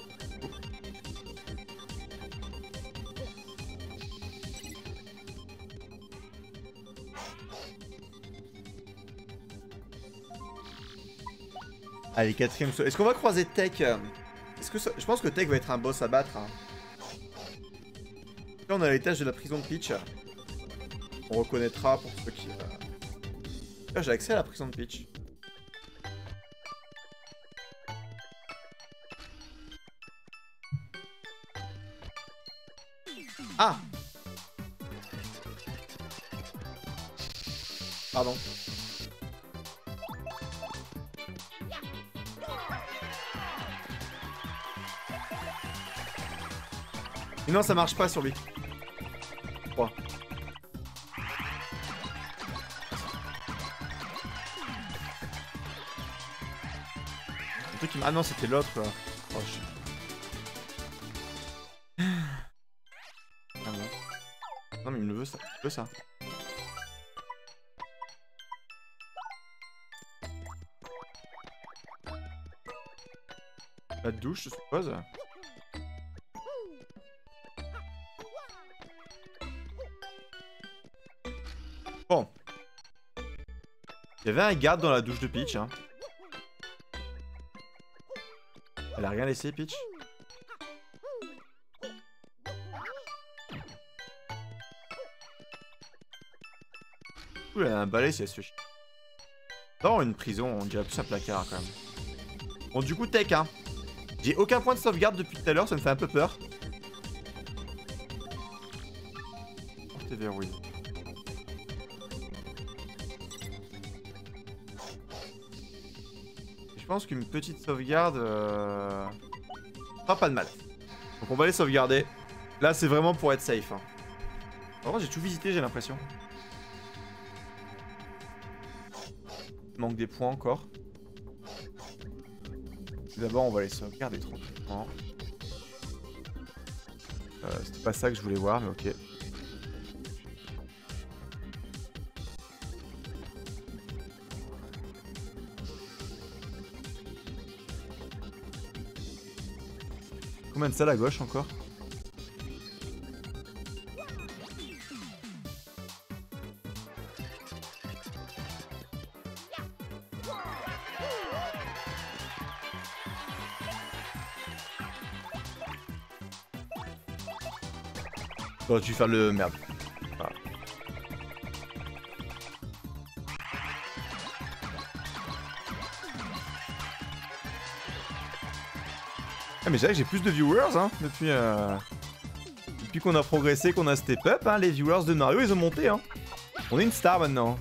Allez, quatrième saut. Est-ce qu'on va croiser Tech? Est-ce que ça... Je pense que Tech va être un boss à battre. Hein. Là, on est à l'étage de la prison de Peach. On reconnaîtra pour ceux qui... Euh... Là, j'ai accès à la prison de Peach. Ah! Pardon. Mais non, ça marche pas sur lui. Oh. Le truc qui m... Ah non, c'était l'autre là. Oh, je... Ah bon. Non mais il me veut ça. Il veut ça. La douche, je suppose. Bon. Il y avait un garde dans la douche de Peach. Hein. Elle a rien laissé, Peach. Ouh, elle a un balai si elle se fait chier. Non, une prison, on dirait plus un placard quand même. Bon, du coup, Tech, hein. J'ai aucun point de sauvegarde depuis tout à l'heure, ça me fait un peu peur. Oh, t'es verrouillé. Je pense qu'une petite sauvegarde euh... fera pas de mal. Donc on va les sauvegarder. Là, c'est vraiment pour être safe. Hein. En vrai, j'ai tout visité, j'ai l'impression. Il manque des points encore. D'abord, on va les sauvegarder tranquillement. Euh, C'était pas ça que je voulais voir, mais ok. Combien de salles à gauche encore? J'aurais dû faire le merde. Voilà. Ah mais c'est vrai que j'ai plus de viewers hein, depuis, euh... depuis qu'on a progressé, qu'on a step up, hein, les viewers de Mario ils ont monté hein. On est une star maintenant.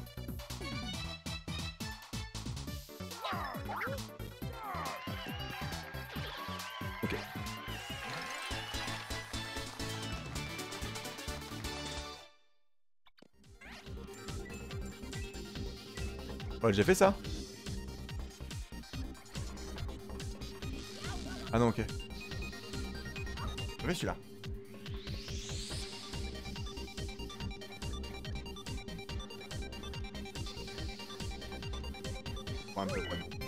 Ok. Ouais, j'ai fait ça. Ah non, ok. Mais celui-là. Un peu, ouais.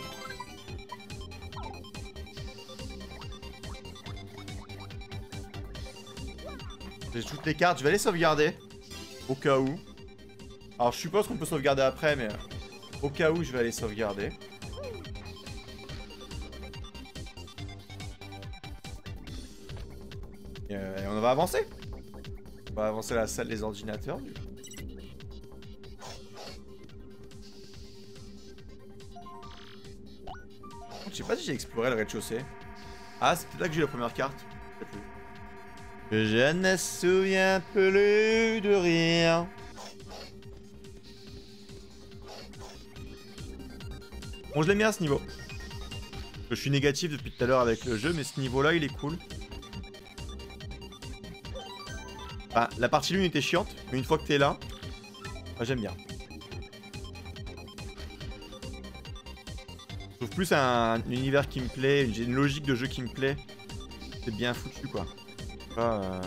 J'ai toutes les cartes, je vais les sauvegarder. Au cas où. Alors je suppose qu'on peut sauvegarder après, mais au cas où je vais aller sauvegarder. Et, euh, et on va avancer. On va avancer à la salle des ordinateurs. Je sais pas si j'ai exploré le rez-de-chaussée. Ah, c'était là que j'ai eu la première carte. Je sais plus. Je ne me souviens plus de rien. Bon, je l'aime bien à ce niveau. Je suis négatif depuis tout à l'heure avec le jeu, mais ce niveau-là, il est cool. Enfin, la partie lune était chiante, mais une fois que t'es là, bah, j'aime bien. Je trouve plus un, un univers qui me plaît, une, une logique de jeu qui me plaît. C'est bien foutu, quoi. Pas... Euh...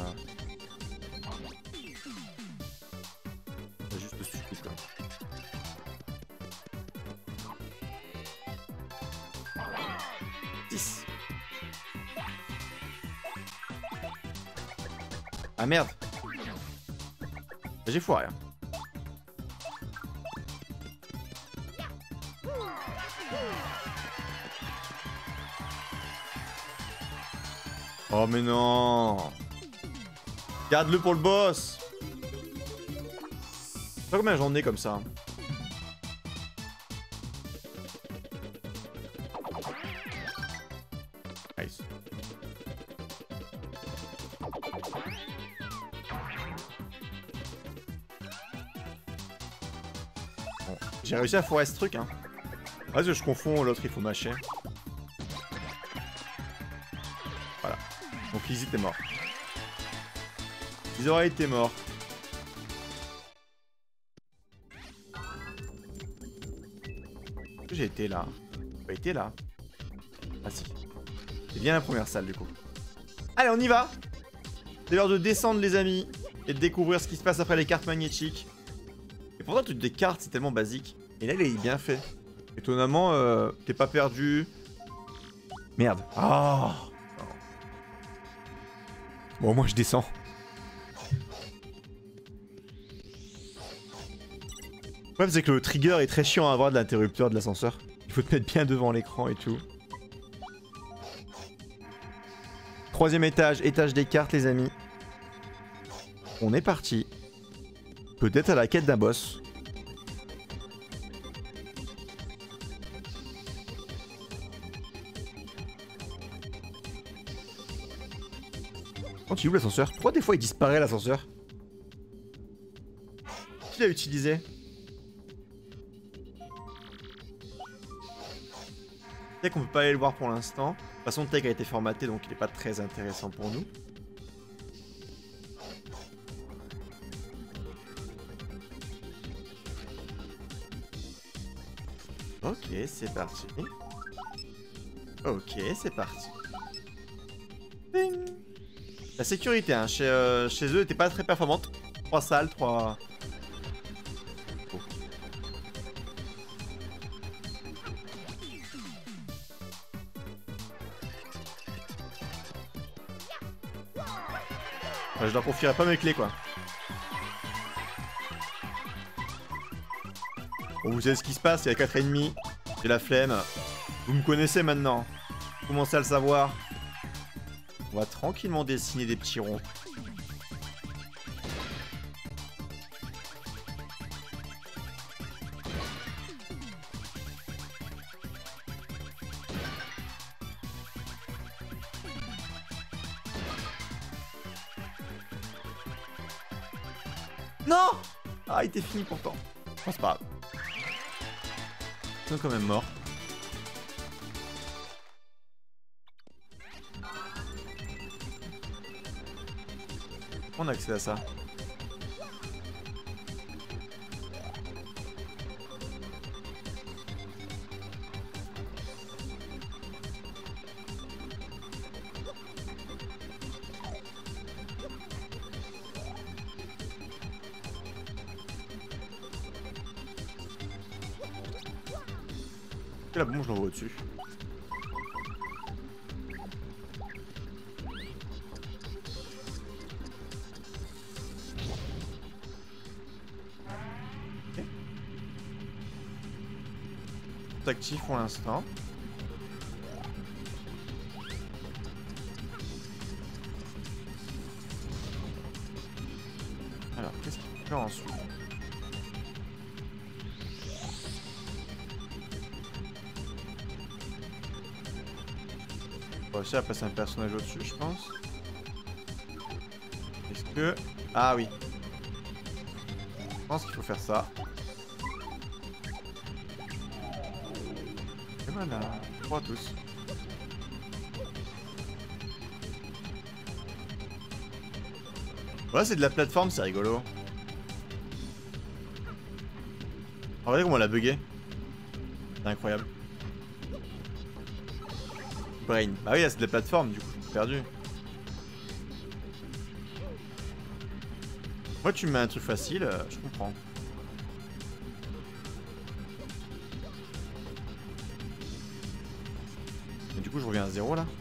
C'est juste stupide, quoi. dix. Ah merde. J'ai foiré. Oh mais non. Garde-le pour le boss. Je sais pas combien j'en ai comme ça. Nice. Bon, j'ai réussi à foirer ce truc hein. Vas-y, je confonds, l'autre il faut mâcher. Voilà. Donc Lizzie t'es mort. Ils auraient été morts. J'ai été là. J'ai pas été là. Ah si. C'est bien la première salle du coup. Allez, on y va. C'est l'heure de descendre les amis. Et de découvrir ce qui se passe après les cartes magnétiques. Et pourtant toutes des cartes c'est tellement basique. Et là il est bien fait. Étonnamment, euh, t'es pas perdu. Merde. Ah. Oh. Bon, moi je descends. Le problème c'est que le trigger est très chiant à avoir de l'interrupteur de l'ascenseur. Il faut te mettre bien devant l'écran et tout. Troisième étage, étage des cartes les amis. On est parti. Peut-être à la quête d'un boss. Quand il ouvre l'ascenseur, pourquoi des fois il disparaît l'ascenseur? Qui l'a utilisé? Tech on peut pas aller le voir pour l'instant. De toute façon Tech a été formaté donc il est pas très intéressant pour nous. Ok, c'est parti. Ok, c'est parti. Ding. La sécurité hein, chez, euh, chez eux n'était pas très performante. Trois salles, trois... Oh. Enfin, je leur confierai pas mes clés quoi. Bon, vous savez ce qui se passe, il y a quatre ennemis. J'ai la flemme. Vous me connaissez maintenant. Vous commencez à le savoir. On va tranquillement dessiner des petits ronds. Non! Ah, il était fini pourtant. Oh, c'est pas grave. Ils sont quand même morts. On a accès à ça. Et la bombe, je l'envoie au-dessus. Actif pour l'instant. faire ensuite? On va réussir à passer un personnage au-dessus, je pense. Est-ce que... Ah oui. Je pense qu'il faut faire ça. Et voilà. Trois tous. Ouais, c'est de la plateforme, c'est rigolo. Regardez comment on l'a bugué. C'est incroyable. Brain. Bah oui, là c'est de la plateforme, du coup, je suis perdu. Moi, tu me mets un truc facile, euh, je comprends. Mais du coup, je reviens à zéro là.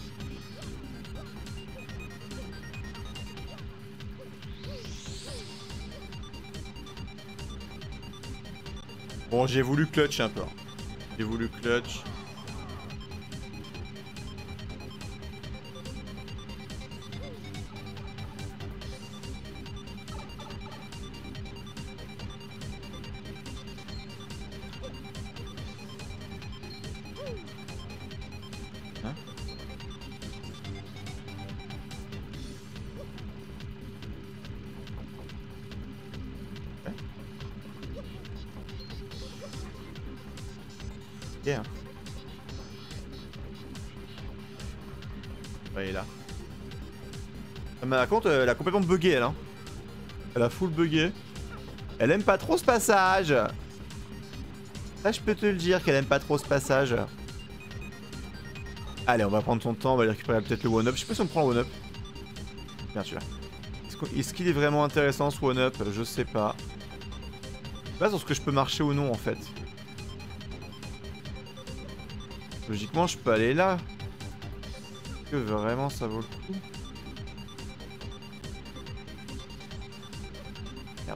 Bon, j'ai voulu clutch un peu. J'ai voulu clutch. Hein? Ouais. Yeah. Ouais, elle est là. Ah, mais par contre, elle a complètement bugué, elle. Hein. Elle a full bugué. Elle aime pas trop ce passage. Ça, je peux te le dire qu'elle aime pas trop ce passage. Allez, on va prendre son temps, on va aller récupérer peut-être le one-up. Je sais pas si on prend le one-up. Bien sûr. Est-ce qu'il est vraiment intéressant ce one-up? Je sais pas. Je sais pas sur ce que je peux marcher ou non en fait. Logiquement, je peux aller là. Est-ce que vraiment ça vaut le coup? Merde.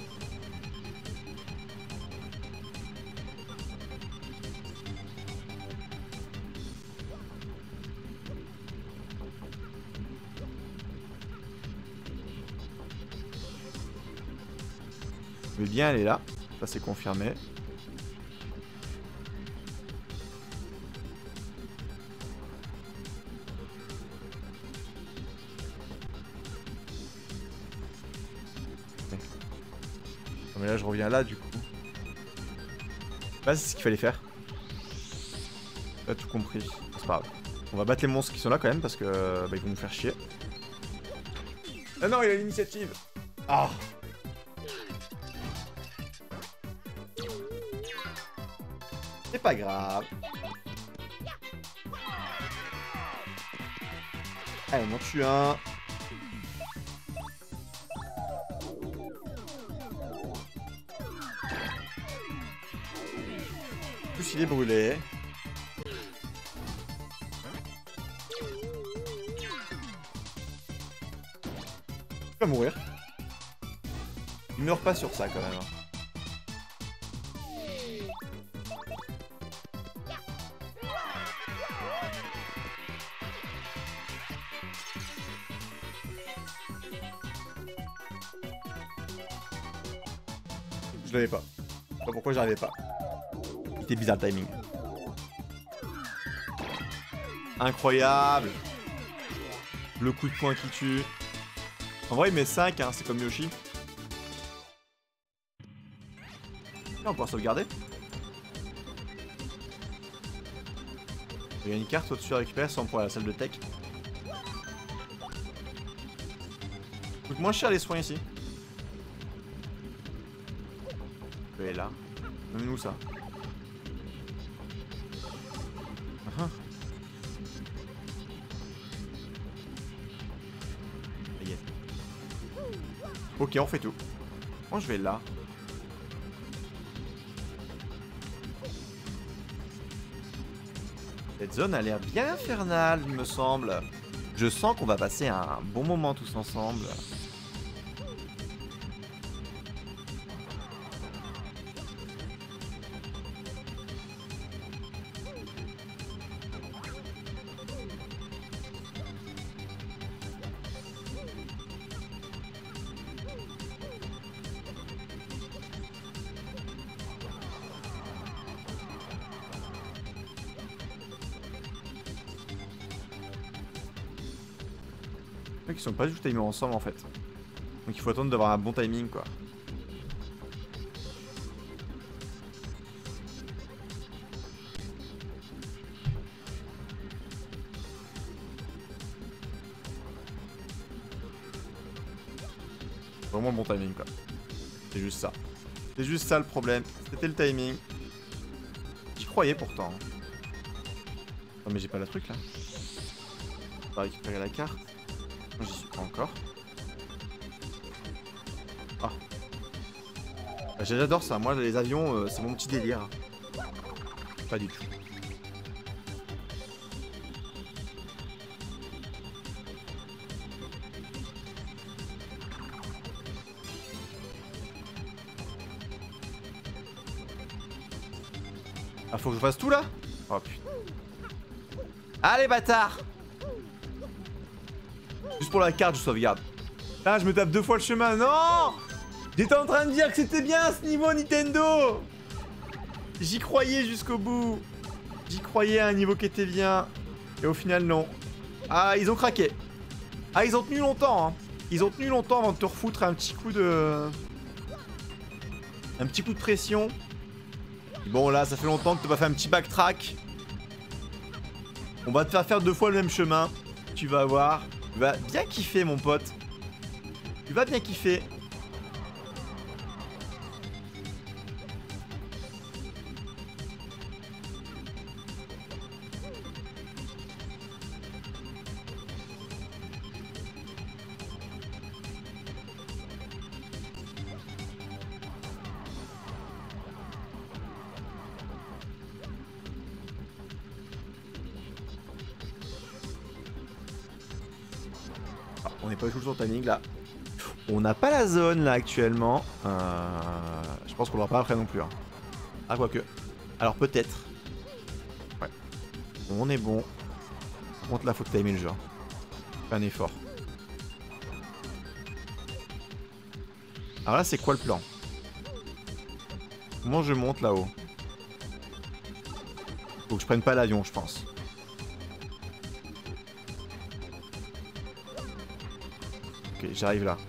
Je vais bien aller là. Ça c'est confirmé. Mais là je reviens là du coup. Bah c'est ce qu'il fallait faire. Pas tout compris. C'est pas grave. On va battre les monstres qui sont là quand même parce que bah, ils vont nous faire chier. Ah non, il a l'initiative. Ah. C'est pas grave. Allez, on en tue un. Plus il est brûlé. Il va mourir. Il meurt pas sur ça quand même. Je l'avais pas. Je sais pas pourquoi j'arrivais pas. Il était bizarre le timing. Incroyable. Le coup de poing qui tue. En vrai il met cinq, hein, c'est comme Yoshi. Là on pourra sauvegarder. Il y a une carte au-dessus à récupérer sans pour la salle de tech. Coûte moins cher les soins ici. Je vais aller là. Même nous ça. Uh -huh. Ça y est. Ok, on fait tout. Moi je vais là. Cette zone a l'air bien infernale, il me semble. Je sens qu'on va passer un bon moment tous ensemble. Ils sont pas du tout timés ensemble en fait. Donc il faut attendre d'avoir un bon timing quoi. Vraiment le bon timing quoi. C'est juste ça. C'est juste ça le problème. C'était le timing. J'y croyais pourtant. Oh mais j'ai pas le truc là. On va récupérer la carte. Moi j'y suis pas encore. Ah. Bah, j'adore ça. Moi les avions euh, c'est mon petit délire. Pas du tout. Ah faut que je fasse tout là? Oh putain. Allez bâtard! Juste pour la carte je sauvegarde. Là je me tape deux fois le chemin. Non! J'étais en train de dire que c'était bien ce niveau Nintendo! J'y croyais jusqu'au bout. J'y croyais à un niveau qui était bien. Et au final non. Ah ils ont craqué. Ah ils ont tenu longtemps hein. Ils ont tenu longtemps avant de te refoutre un petit coup de... Un petit coup de pression. Bon là ça fait longtemps que t'as pas fait un petit backtrack. On va te faire faire deux fois le même chemin. Tu vas voir. Tu vas bien kiffer mon pote. Tu vas bien kiffer. On n'est pas du tout sur le timing là. On n'a pas la zone là actuellement. Euh, je pense qu'on l'aura pas après non plus. Hein. Ah quoique. Alors peut-être. Ouais. On est bon. Par contre là faut timer le jeu. Hein. Fais un effort. Alors là c'est quoi le plan? Comment je monte là-haut? Faut que je prenne pas l'avion je pense. Ok, j'arrive là.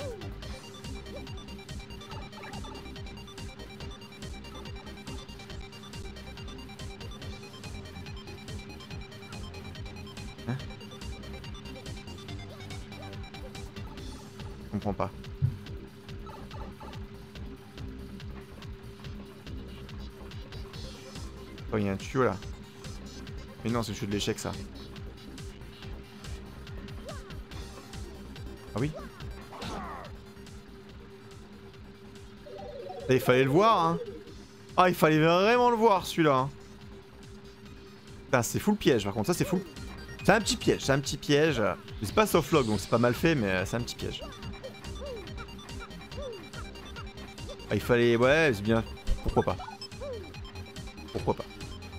Hein? Je comprends pas. Oh, il y a un tuyau là. Mais non, c'est le jeu de l'échec ça. Ah oui. Il fallait le voir hein. Ah il fallait vraiment le voir celui-là. Putain c'est full piège par contre, ça c'est full. C'est un petit piège, c'est un petit piège. C'est pas softlock donc c'est pas mal fait mais c'est un petit piège. Ah il fallait... Ouais c'est bien. Pourquoi pas. Pourquoi pas.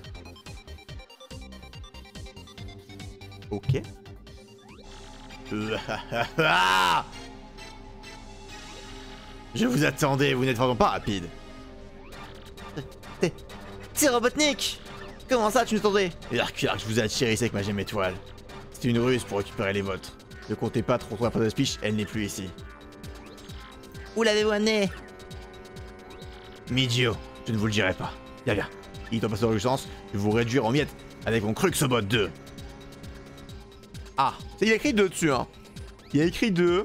Ok. Je vous attendais, vous n'êtes vraiment pas rapide. C'est Robotnik! Comment ça tu nous attendais? Yark Yark, je vous ai attiré ici avec ma gemme étoile. C'était une ruse pour récupérer les vôtres. Ne comptez pas trop trop la princesse Peach, elle n'est plus ici. Où l'avez-vous amené? Midio, je ne vous le dirai pas. Viens, viens. Il doit passer dans l'urgence, je vais vous réduire en miettes avec mon Cruxobot deux. Ah, il y a écrit deux dessus, hein. Il y a écrit deux.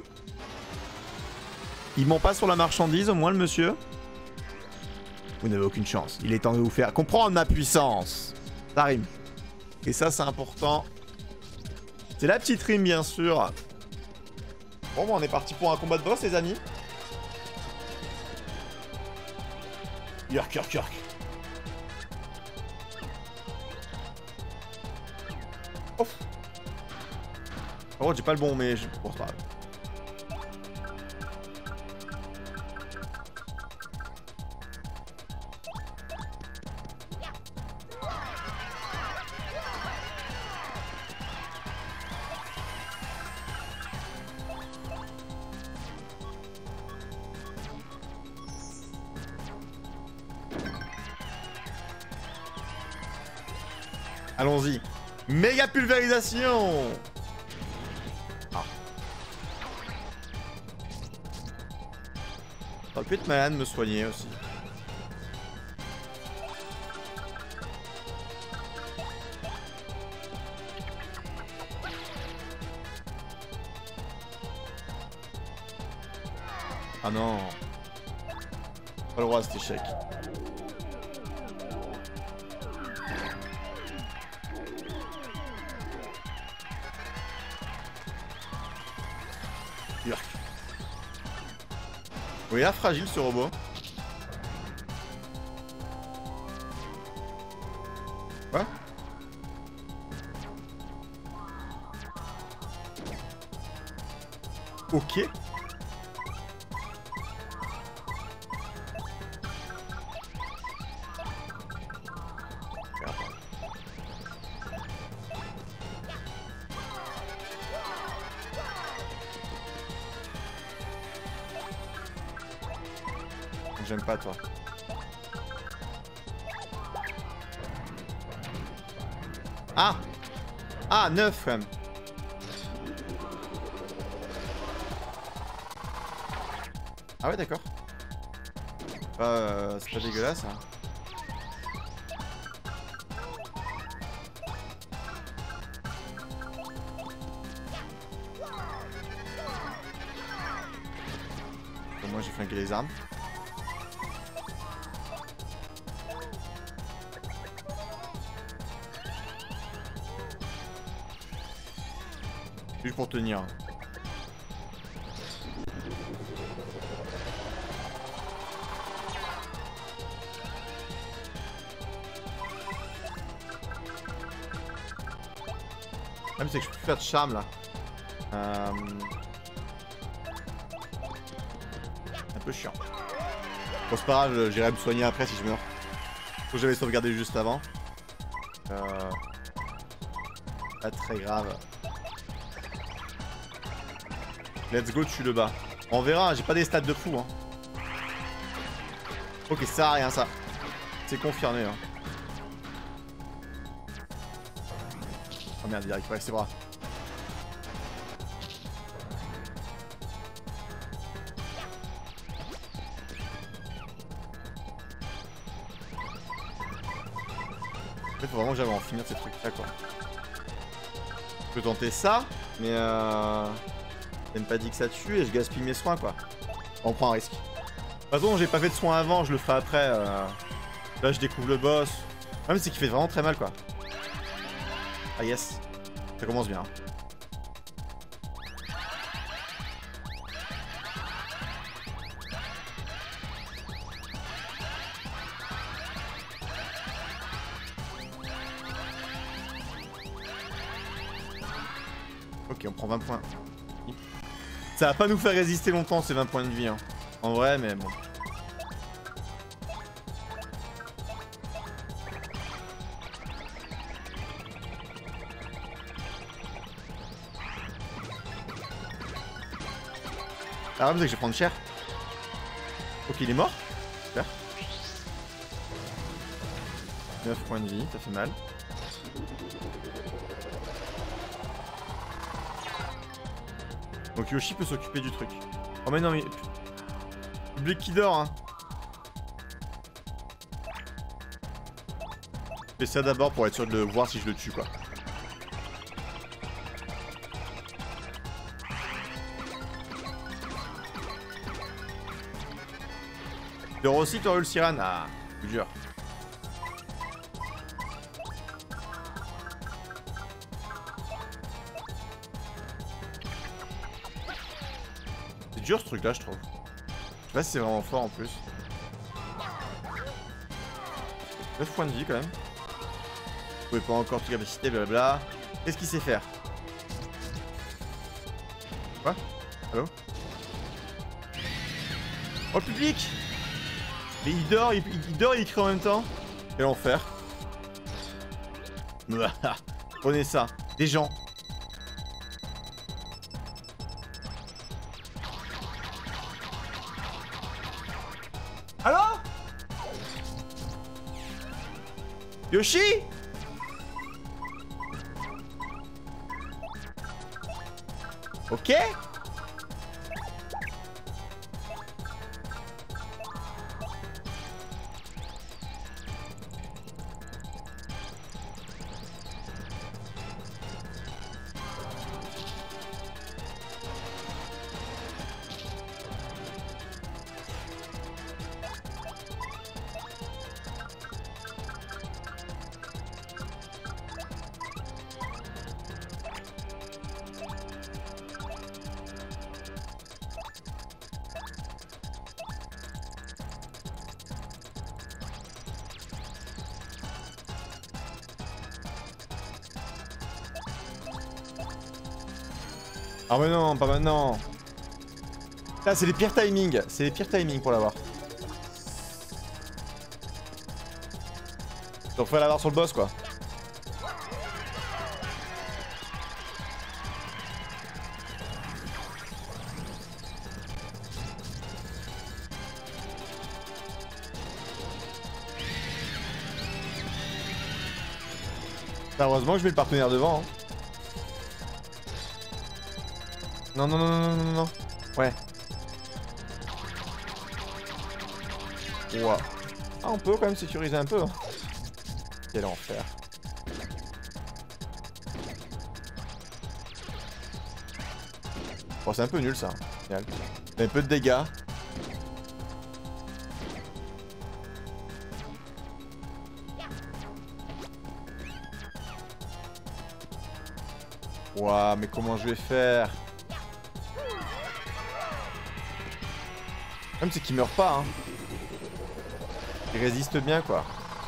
Il ment pas sur la marchandise, au moins, le monsieur. Vous n'avez aucune chance. Il est temps de vous faire comprendre ma puissance. Ça rime. Et ça, c'est important. C'est la petite rime, bien sûr. Bon, bon, on est parti pour un combat de boss, les amis. York, york, york. Oh. Oh, j'ai pas le bon, mais je... Bon, c'est pas grave. Allons-y. Méga pulvérisation. Ah. pu être malade, me soigner aussi. Ah non. Pas le droit à cet échec. Urk. Oui, il est fragile ce robot. Quoi? Ok. J'aime pas toi. Ah Ah, neuf quand même. Ah ouais d'accord. Euh, c'est pas dégueulasse hein. Bon, moi j'ai flingué les armes. Juste pour tenir. Ah mais c'est que je peux plus faire de charme là. Euh... Un peu chiant. Bon c'est pas grave, j'irai me soigner après si je meurs. Faut que j'avais sauvegardé juste avant. Euh... Pas très grave. Let's go, tu le bas. On verra, j'ai pas des stats de fou. Hein. Ok, ça sert à rien ça. C'est confirmé. Hein. Oh merde, il a récupéré ses bras. En fait, faut vraiment que j'aille en finir ces trucs là quoi. Je peux tenter ça, mais euh... j'ai même pas dit que ça tue et je gaspille mes soins quoi. On prend un risque. De toute façon, j'ai pas fait de soins avant, je le ferai après. Euh... Là, je découvre le boss. Le problème, c'est qu'il fait vraiment très mal quoi. Ah yes. Ça commence bien. Ok, on prend vingt points. Ça va pas nous faire résister longtemps ces vingt points de vie. Hein. En vrai, mais bon. Ah, c'est que je vais prendre cher. Ok, il est mort. Super. neuf points de vie, ça fait mal. Donc Yoshi peut s'occuper du truc. Oh mais non mais... Public qui dort hein. Je fais ça d'abord pour être sûr de le voir si je le tue quoi. Le aussi t'aurais eu le Siran. Ah, plus dur. C'est dur ce truc là je trouve. Je sais pas si c'est vraiment fort en plus. neuf points de vie quand même. Vous pouvez pas encore toute capacité blablabla. Qu'est-ce qu'il sait faire? Quoi? Allô? Oh le public! Mais il dort, il, il dort et il crie en même temps. Quel enfer. Prenez ça. Des gens. Allô? Yoshi? Ok. Ah mais non, pas maintenant. Là, c'est les pires timings. C'est les pires timings pour l'avoir. Donc faut l'avoir sur le boss quoi. Heureusement que je mets le partenaire devant. Hein. Non, non, non, non, non, non, non. Ouais. Ouah. Ah, on peut quand même sécuriser un peu. Hein. Quel enfer. Bon, c'est un peu nul ça. Final. Il y a un peu de dégâts. Ouah, mais comment je vais faire? Même c'est qu'il meurt pas, hein. Il résiste bien, quoi.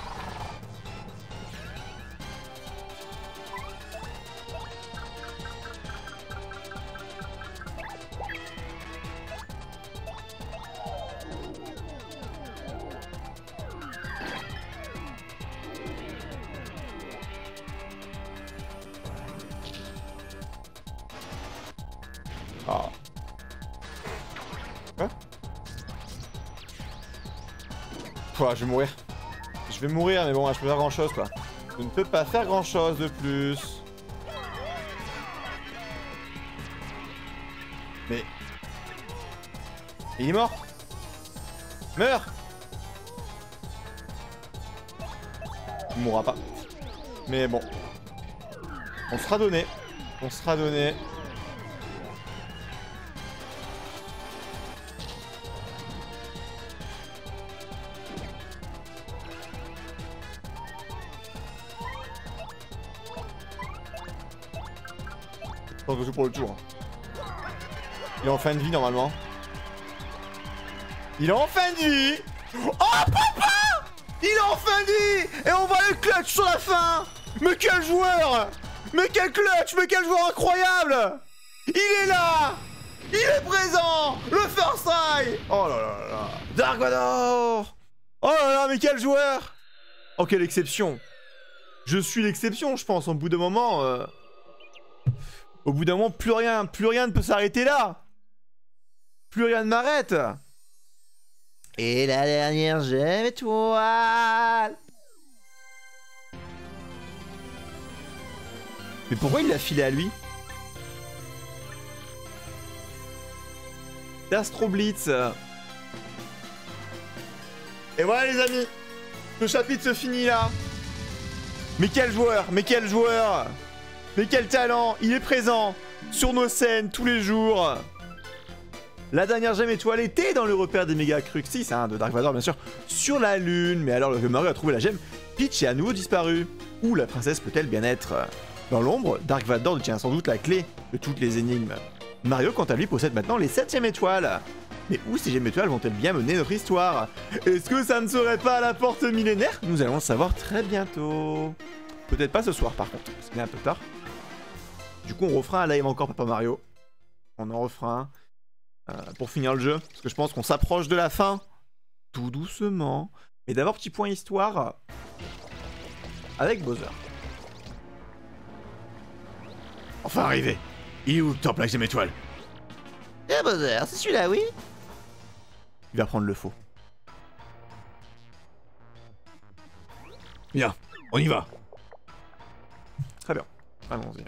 Ah. Quoi? Pouah, je vais mourir. Je vais mourir, mais bon, je peux faire grand chose quoi. Je ne peux pas faire grand chose de plus. Mais... Il est mort. Meurs. Il mourra pas. Mais bon. On sera donné. On sera donné. Je pense que c'est pour le tour. Il est en fin de vie normalement. Il est en fin de vie. Oh papa! Il est en fin de vie. Et on voit le clutch sur la fin. Mais quel joueur! Mais quel clutch! Mais quel joueur incroyable! Il est là! Il est présent! Le first try! Oh là là là! Dark Vador! Oh là là, mais quel joueur! Oh, quelle exception! Je suis l'exception, je pense. Au bout d'un moment... Euh... Au bout d'un moment, plus rien, plus rien ne peut s'arrêter là! Plus rien ne m'arrête! Et la dernière gemme étoile! Mais pourquoi il l'a filé à lui? D'Astro Blitz. Et voilà les amis, le chapitre se finit là. Mais quel joueur, mais quel joueur, mais quel talent, il est présent sur nos scènes tous les jours. La dernière gemme étoile était dans le repère des méga Cruxis, hein, de Dark Vador bien sûr, sur la lune. Mais alors que Mario a trouvé la gemme, Peach est à nouveau disparu. Où la princesse peut-elle bien être? Dans l'ombre, Dark Vador détient sans doute la clé de toutes les énigmes. Mario, quant à lui, possède maintenant les septième étoiles. Mais où ces gemmes étoiles vont-elles bien mener notre histoire? Est-ce que ça ne serait pas la porte millénaire? Nous allons le savoir très bientôt. Peut-être pas ce soir par contre, parce qu'il est un peu tard. Du coup, on refera un live encore Papa Mario. On en refera un euh, pour finir le jeu, parce que je pense qu'on s'approche de la fin. Tout doucement. Mais d'abord, petit point histoire avec Bowser. Enfin arrivé. Il est où le temple avec gemme étoile? Eh Bowser, c'est celui-là, oui? Il va prendre le faux. Bien, on y va. Très bien. Allons-y.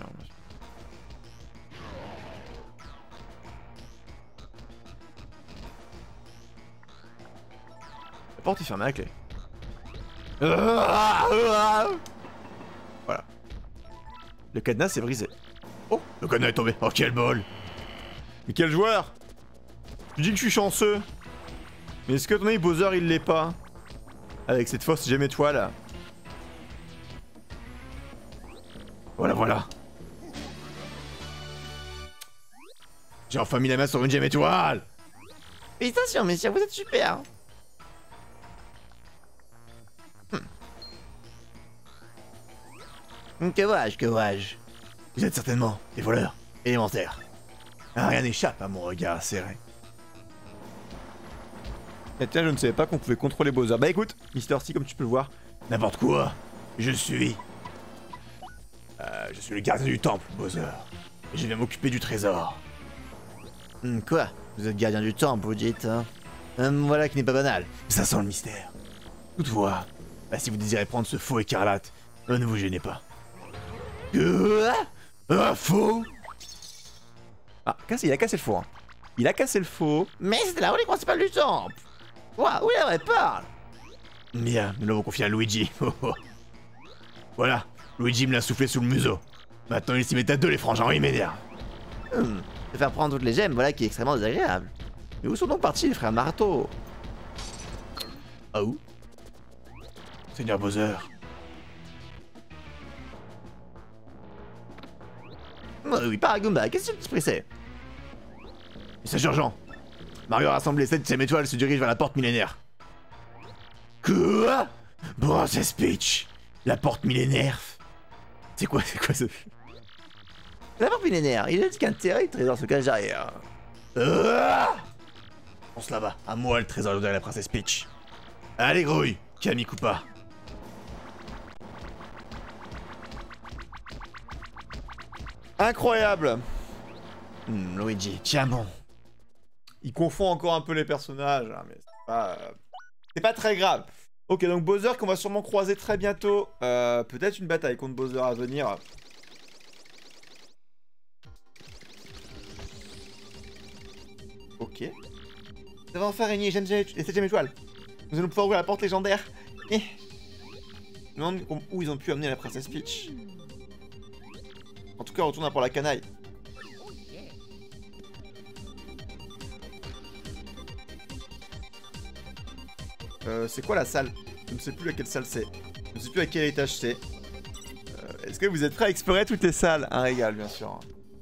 La porte est fermée à la clé. Voilà. Le cadenas s'est brisé. Oh, le cadenas est tombé. Oh, quel bol! Mais quel joueur! Tu dis que je suis chanceux. Mais est-ce que ton avis Bowser il l'est pas? Avec cette fausse gemme étoile. Voilà, voilà. J'ai enfin mis la main sur une gemme étoile! Félicitations, messieurs, vous êtes super! Hmm. Que vois-je, que vois-je? Vous êtes certainement des voleurs élémentaires. Rien n'échappe à mon regard serré. Et tiens, je ne savais pas qu'on pouvait contrôler Bowser. Bah écoute, Mister C, comme tu peux le voir. N'importe quoi. Je suis... Euh, je suis le gardien du temple, Bowser. Et je viens m'occuper du trésor. Hum, quoi? Vous êtes gardien du temple, vous dites, hein? Hum, voilà qui n'est pas banal. Ça sent le mystère. Toutefois, bah, si vous désirez prendre ce faux écarlate, euh, ne vous gênez pas. Quoi? Un faux? Ah, cassé, il a cassé le faux. Hein. Il a cassé le faux. Mais c'était la relique principale du temple. Ouah, oui, la vraie parle. Bien, nous l'avons confié à Luigi. Voilà, Luigi me l'a soufflé sous le museau. Maintenant il s'y met à deux les frangins, oui, il m'énerve. Hum, se faire prendre toutes les gemmes, voilà qui est extrêmement désagréable. Mais où sont donc partis les frères Marteau? Ah où? Seigneur Bowser. Oh, oui, Paragumba, qu'est-ce que tu te pressais? Message urgent. Mario a rassemblé sept septième étoiles se dirige vers la porte millénaire. Quoi? Princess Peach. La porte millénaire. C'est quoi, c'est quoi ce... La porte millénaire, il a dit qu'un terrible trésor se cache derrière. Ah, on se là-bas, à moi le trésor de la princesse Peach. Allez grouille, Camille Koopa. Incroyable. Hmm, Luigi, tiens bon. Il confond encore un peu les personnages, hein, mais c'est pas... Euh... c'est pas très grave. Ok, donc Bowser qu'on va sûrement croiser très bientôt. Euh, Peut-être une bataille contre Bowser à venir. Ok. Nous avons enfin régné les septième étoiles. Nous allons pouvoir ouvrir la porte légendaire. Eh. Je me demande où ils ont pu amener la princesse Peach. En tout cas, retourne pour la canaille. Euh, c'est quoi la salle? Je ne sais plus laquelle salle c'est. Je ne sais plus à quel étage c'est. Euh, Est-ce que vous êtes prêts à explorer toutes les salles? Un régal, bien sûr.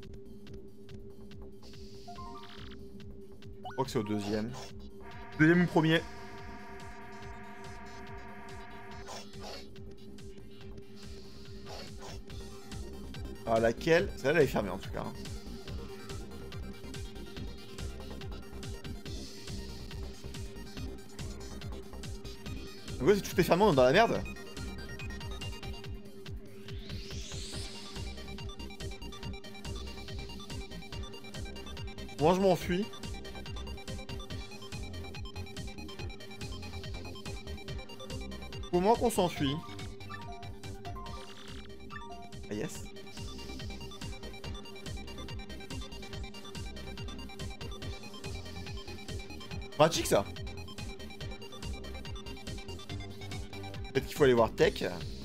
Je crois que c'est au deuxième. Deuxième ou premier? Ah, laquelle? Celle-là, elle est fermée en tout cas. Donc ouais, si tout est fermé, on est dans la merde. Moi, je m'enfuis. Comment qu'on s'enfuit? Ah yes. Pratique ça. Peut-être qu'il faut aller voir Tech.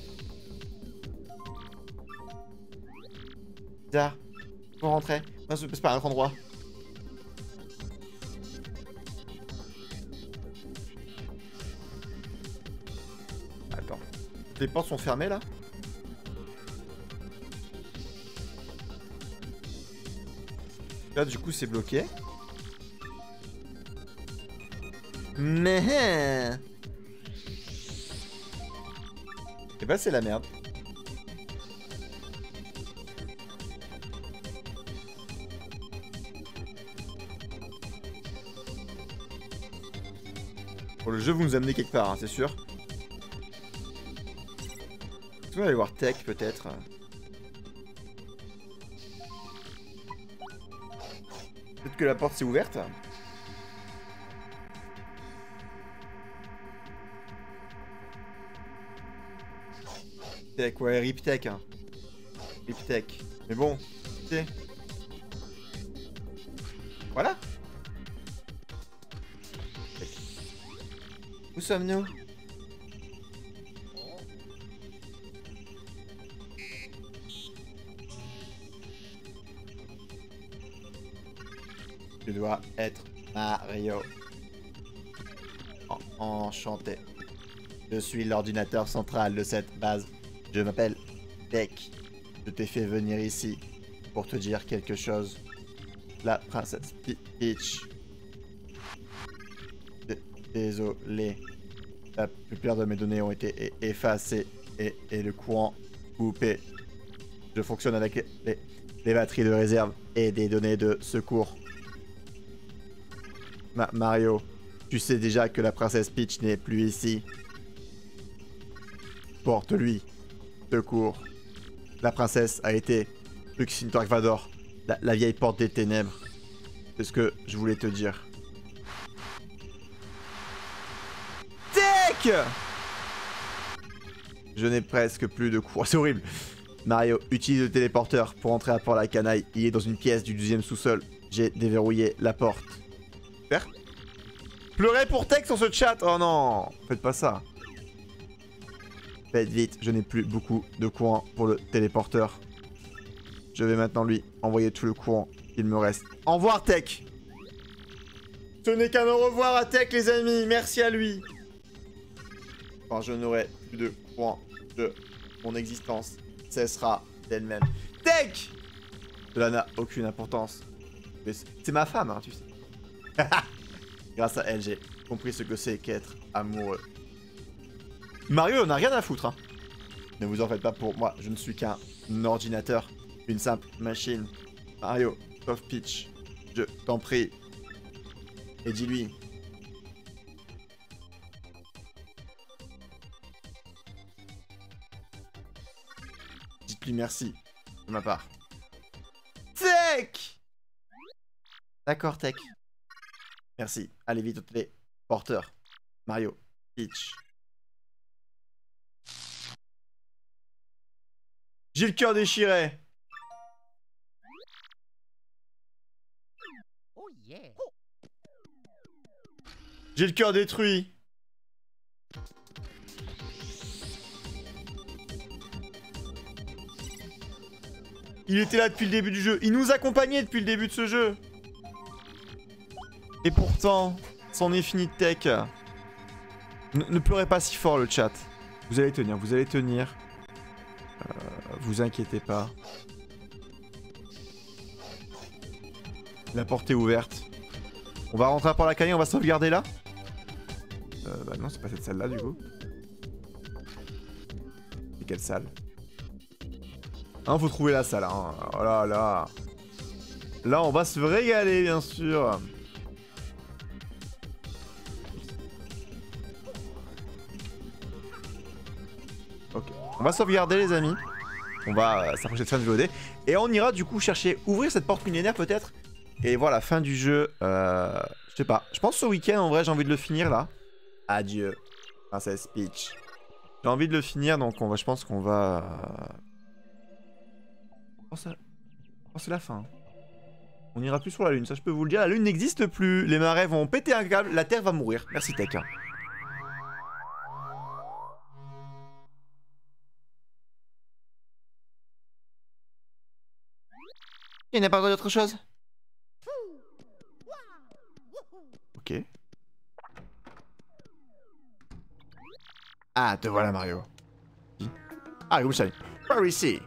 Bizarre. Faut rentrer. Non, c'est pas un autre endroit. Attends. Les portes sont fermées là? Là du coup c'est bloqué. Mais... Et bah c'est la merde. Bon, le jeu vous nous amenez quelque part, hein, c'est sûr. On va aller voir Tech peut-être. Peut-être que la porte s'est ouverte. Tech, ouais, Rip Tech. Hein. Rip Tech. Mais bon, tu sais. Voilà. Où sommes-nous? Tu dois être Mario. En enchanté. Je suis l'ordinateur central de cette base. Je m'appelle Tech. Je t'ai fait venir ici pour te dire quelque chose. La princesse Peach. Désolé. La plupart de mes données ont été effacées et, et le courant coupé. Je fonctionne avec les des batteries de réserve et des données de secours. Ma Mario, tu sais déjà que la princesse Peach n'est plus ici. Porte-lui secours. La princesse a été Luxine Dark Vador, la, la vieille porte des ténèbres. C'est ce que je voulais te dire. Tech! Je n'ai presque plus de cours. C'est horrible. Mario, utilise le téléporteur pour entrer à Port la Canaille. Il est dans une pièce du deuxième sous-sol. J'ai déverrouillé la porte. Super. Pleurez pour Tech sur ce chat. Oh non, faites pas ça. Faites vite, je n'ai plus beaucoup de courant pour le téléporteur. Je vais maintenant lui envoyer tout le courant qu'il me reste. Au revoir Tech. Ce n'est qu'un au revoir à Tech les amis, merci à lui. Quand je n'aurai plus de courant de mon existence, cessera d'elle-même. Tech! Cela n'a aucune importance. C'est ma femme, hein, tu sais. Grâce à elle, j'ai compris ce que c'est qu'être amoureux. Mario, on n'a rien à foutre. Hein. Ne vous en faites pas pour moi, je ne suis qu'un ordinateur, une simple machine. Mario, sauve Peach, je t'en prie. Et dis-lui. Dites-lui merci, de ma part. Tech! D'accord, Tech. Merci. Allez vite au téléporteur. Mario, Peach. J'ai le cœur déchiré. Oh yeah. J'ai le cœur détruit. Il était là depuis le début du jeu. Il nous accompagnait depuis le début de ce jeu. Et pourtant, c'en est fini de Tech. Ne, ne pleurez pas si fort le chat. Vous allez tenir, vous allez tenir. Euh, vous inquiétez pas. La porte est ouverte. On va rentrer par la canaille, on va sauvegarder là. Euh, bah non, c'est pas cette salle là du coup. C'est quelle salle? Hein, faut trouver la salle. Hein. Oh là là. Là, on va se régaler bien sûr. Ok. On va sauvegarder les amis. On va euh, s'approcher de fin de V O D. Et on ira du coup chercher, ouvrir cette porte millénaire peut-être. Et voilà, fin du jeu. Euh, je sais pas. Je pense ce week-end en vrai j'ai envie de le finir là. Adieu. Princesse Peach. J'ai envie de le finir donc on va, je pense qu'on va... Oh, ça... oh c'est la fin. On ira plus sur la lune, ça je peux vous le dire. La lune n'existe plus. Les marais vont péter un câble. La terre va mourir. Merci Tech. Il n'y a pas d'autre chose? Ok. Ah, te voilà Mario. Ah, Goomstein. Par ici.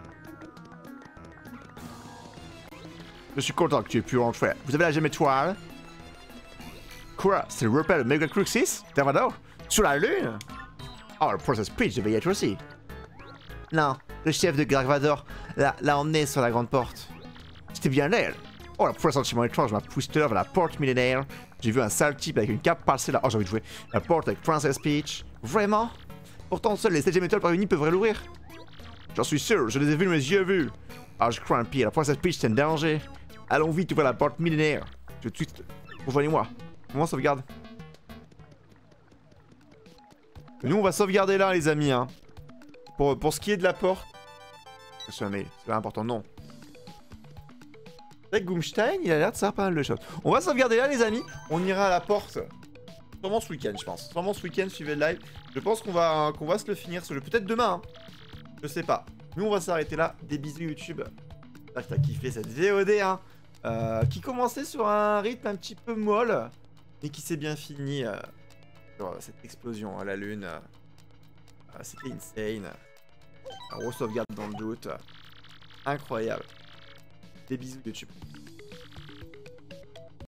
Je suis content que tu aies pu rentrer. Vous avez la gemme étoile? Quoi? C'est le repère de Mega Cruxis? Darvador? Sur la lune? Oh, le Princess Peach devait y être aussi. Non, le chef de Darvador l'a emmené sur la grande porte. C'était bien elle. Oh, le premier sentiment étrange m'a poussé vers la porte millénaire. J'ai vu un sale type avec une cape passée là. Oh, j'ai envie de jouer. La porte avec Princess Peach. Vraiment? Pourtant, seuls les sept gemmes étoiles réunis peuvent l'ouvrir. J'en suis sûr, je les ai vus de mes yeux vus. Ah, je crois un pire. La Princess Peach, c'est un danger. Allons vite ouvrir la porte millénaire. Tout de suite. Rejoignez-moi. Comment on sauvegarde? Et nous, on va sauvegarder là, les amis. Hein. Pour, pour ce qui est de la porte. Mais c'est important, non. Avec Goomstein, il a l'air de savoir pas mal de choses. On va sauvegarder là, les amis. On ira à la porte. Sûrement ce week-end, je pense. Sûrement ce week-end, suivez le live. Je pense qu'on va, qu'on va se le finir ce jeu. Peut-être demain. Hein. Je sais pas. Nous, on va s'arrêter là. Des bisous YouTube. J'espère que t'as kiffé cette V O D, hein. Euh, qui commençait sur un rythme un petit peu molle. Mais qui s'est bien fini. Euh, sur cette explosion à la lune. Euh, C'était insane. Un gros sauvegarde dans le doute. Incroyable. Des bisous YouTube.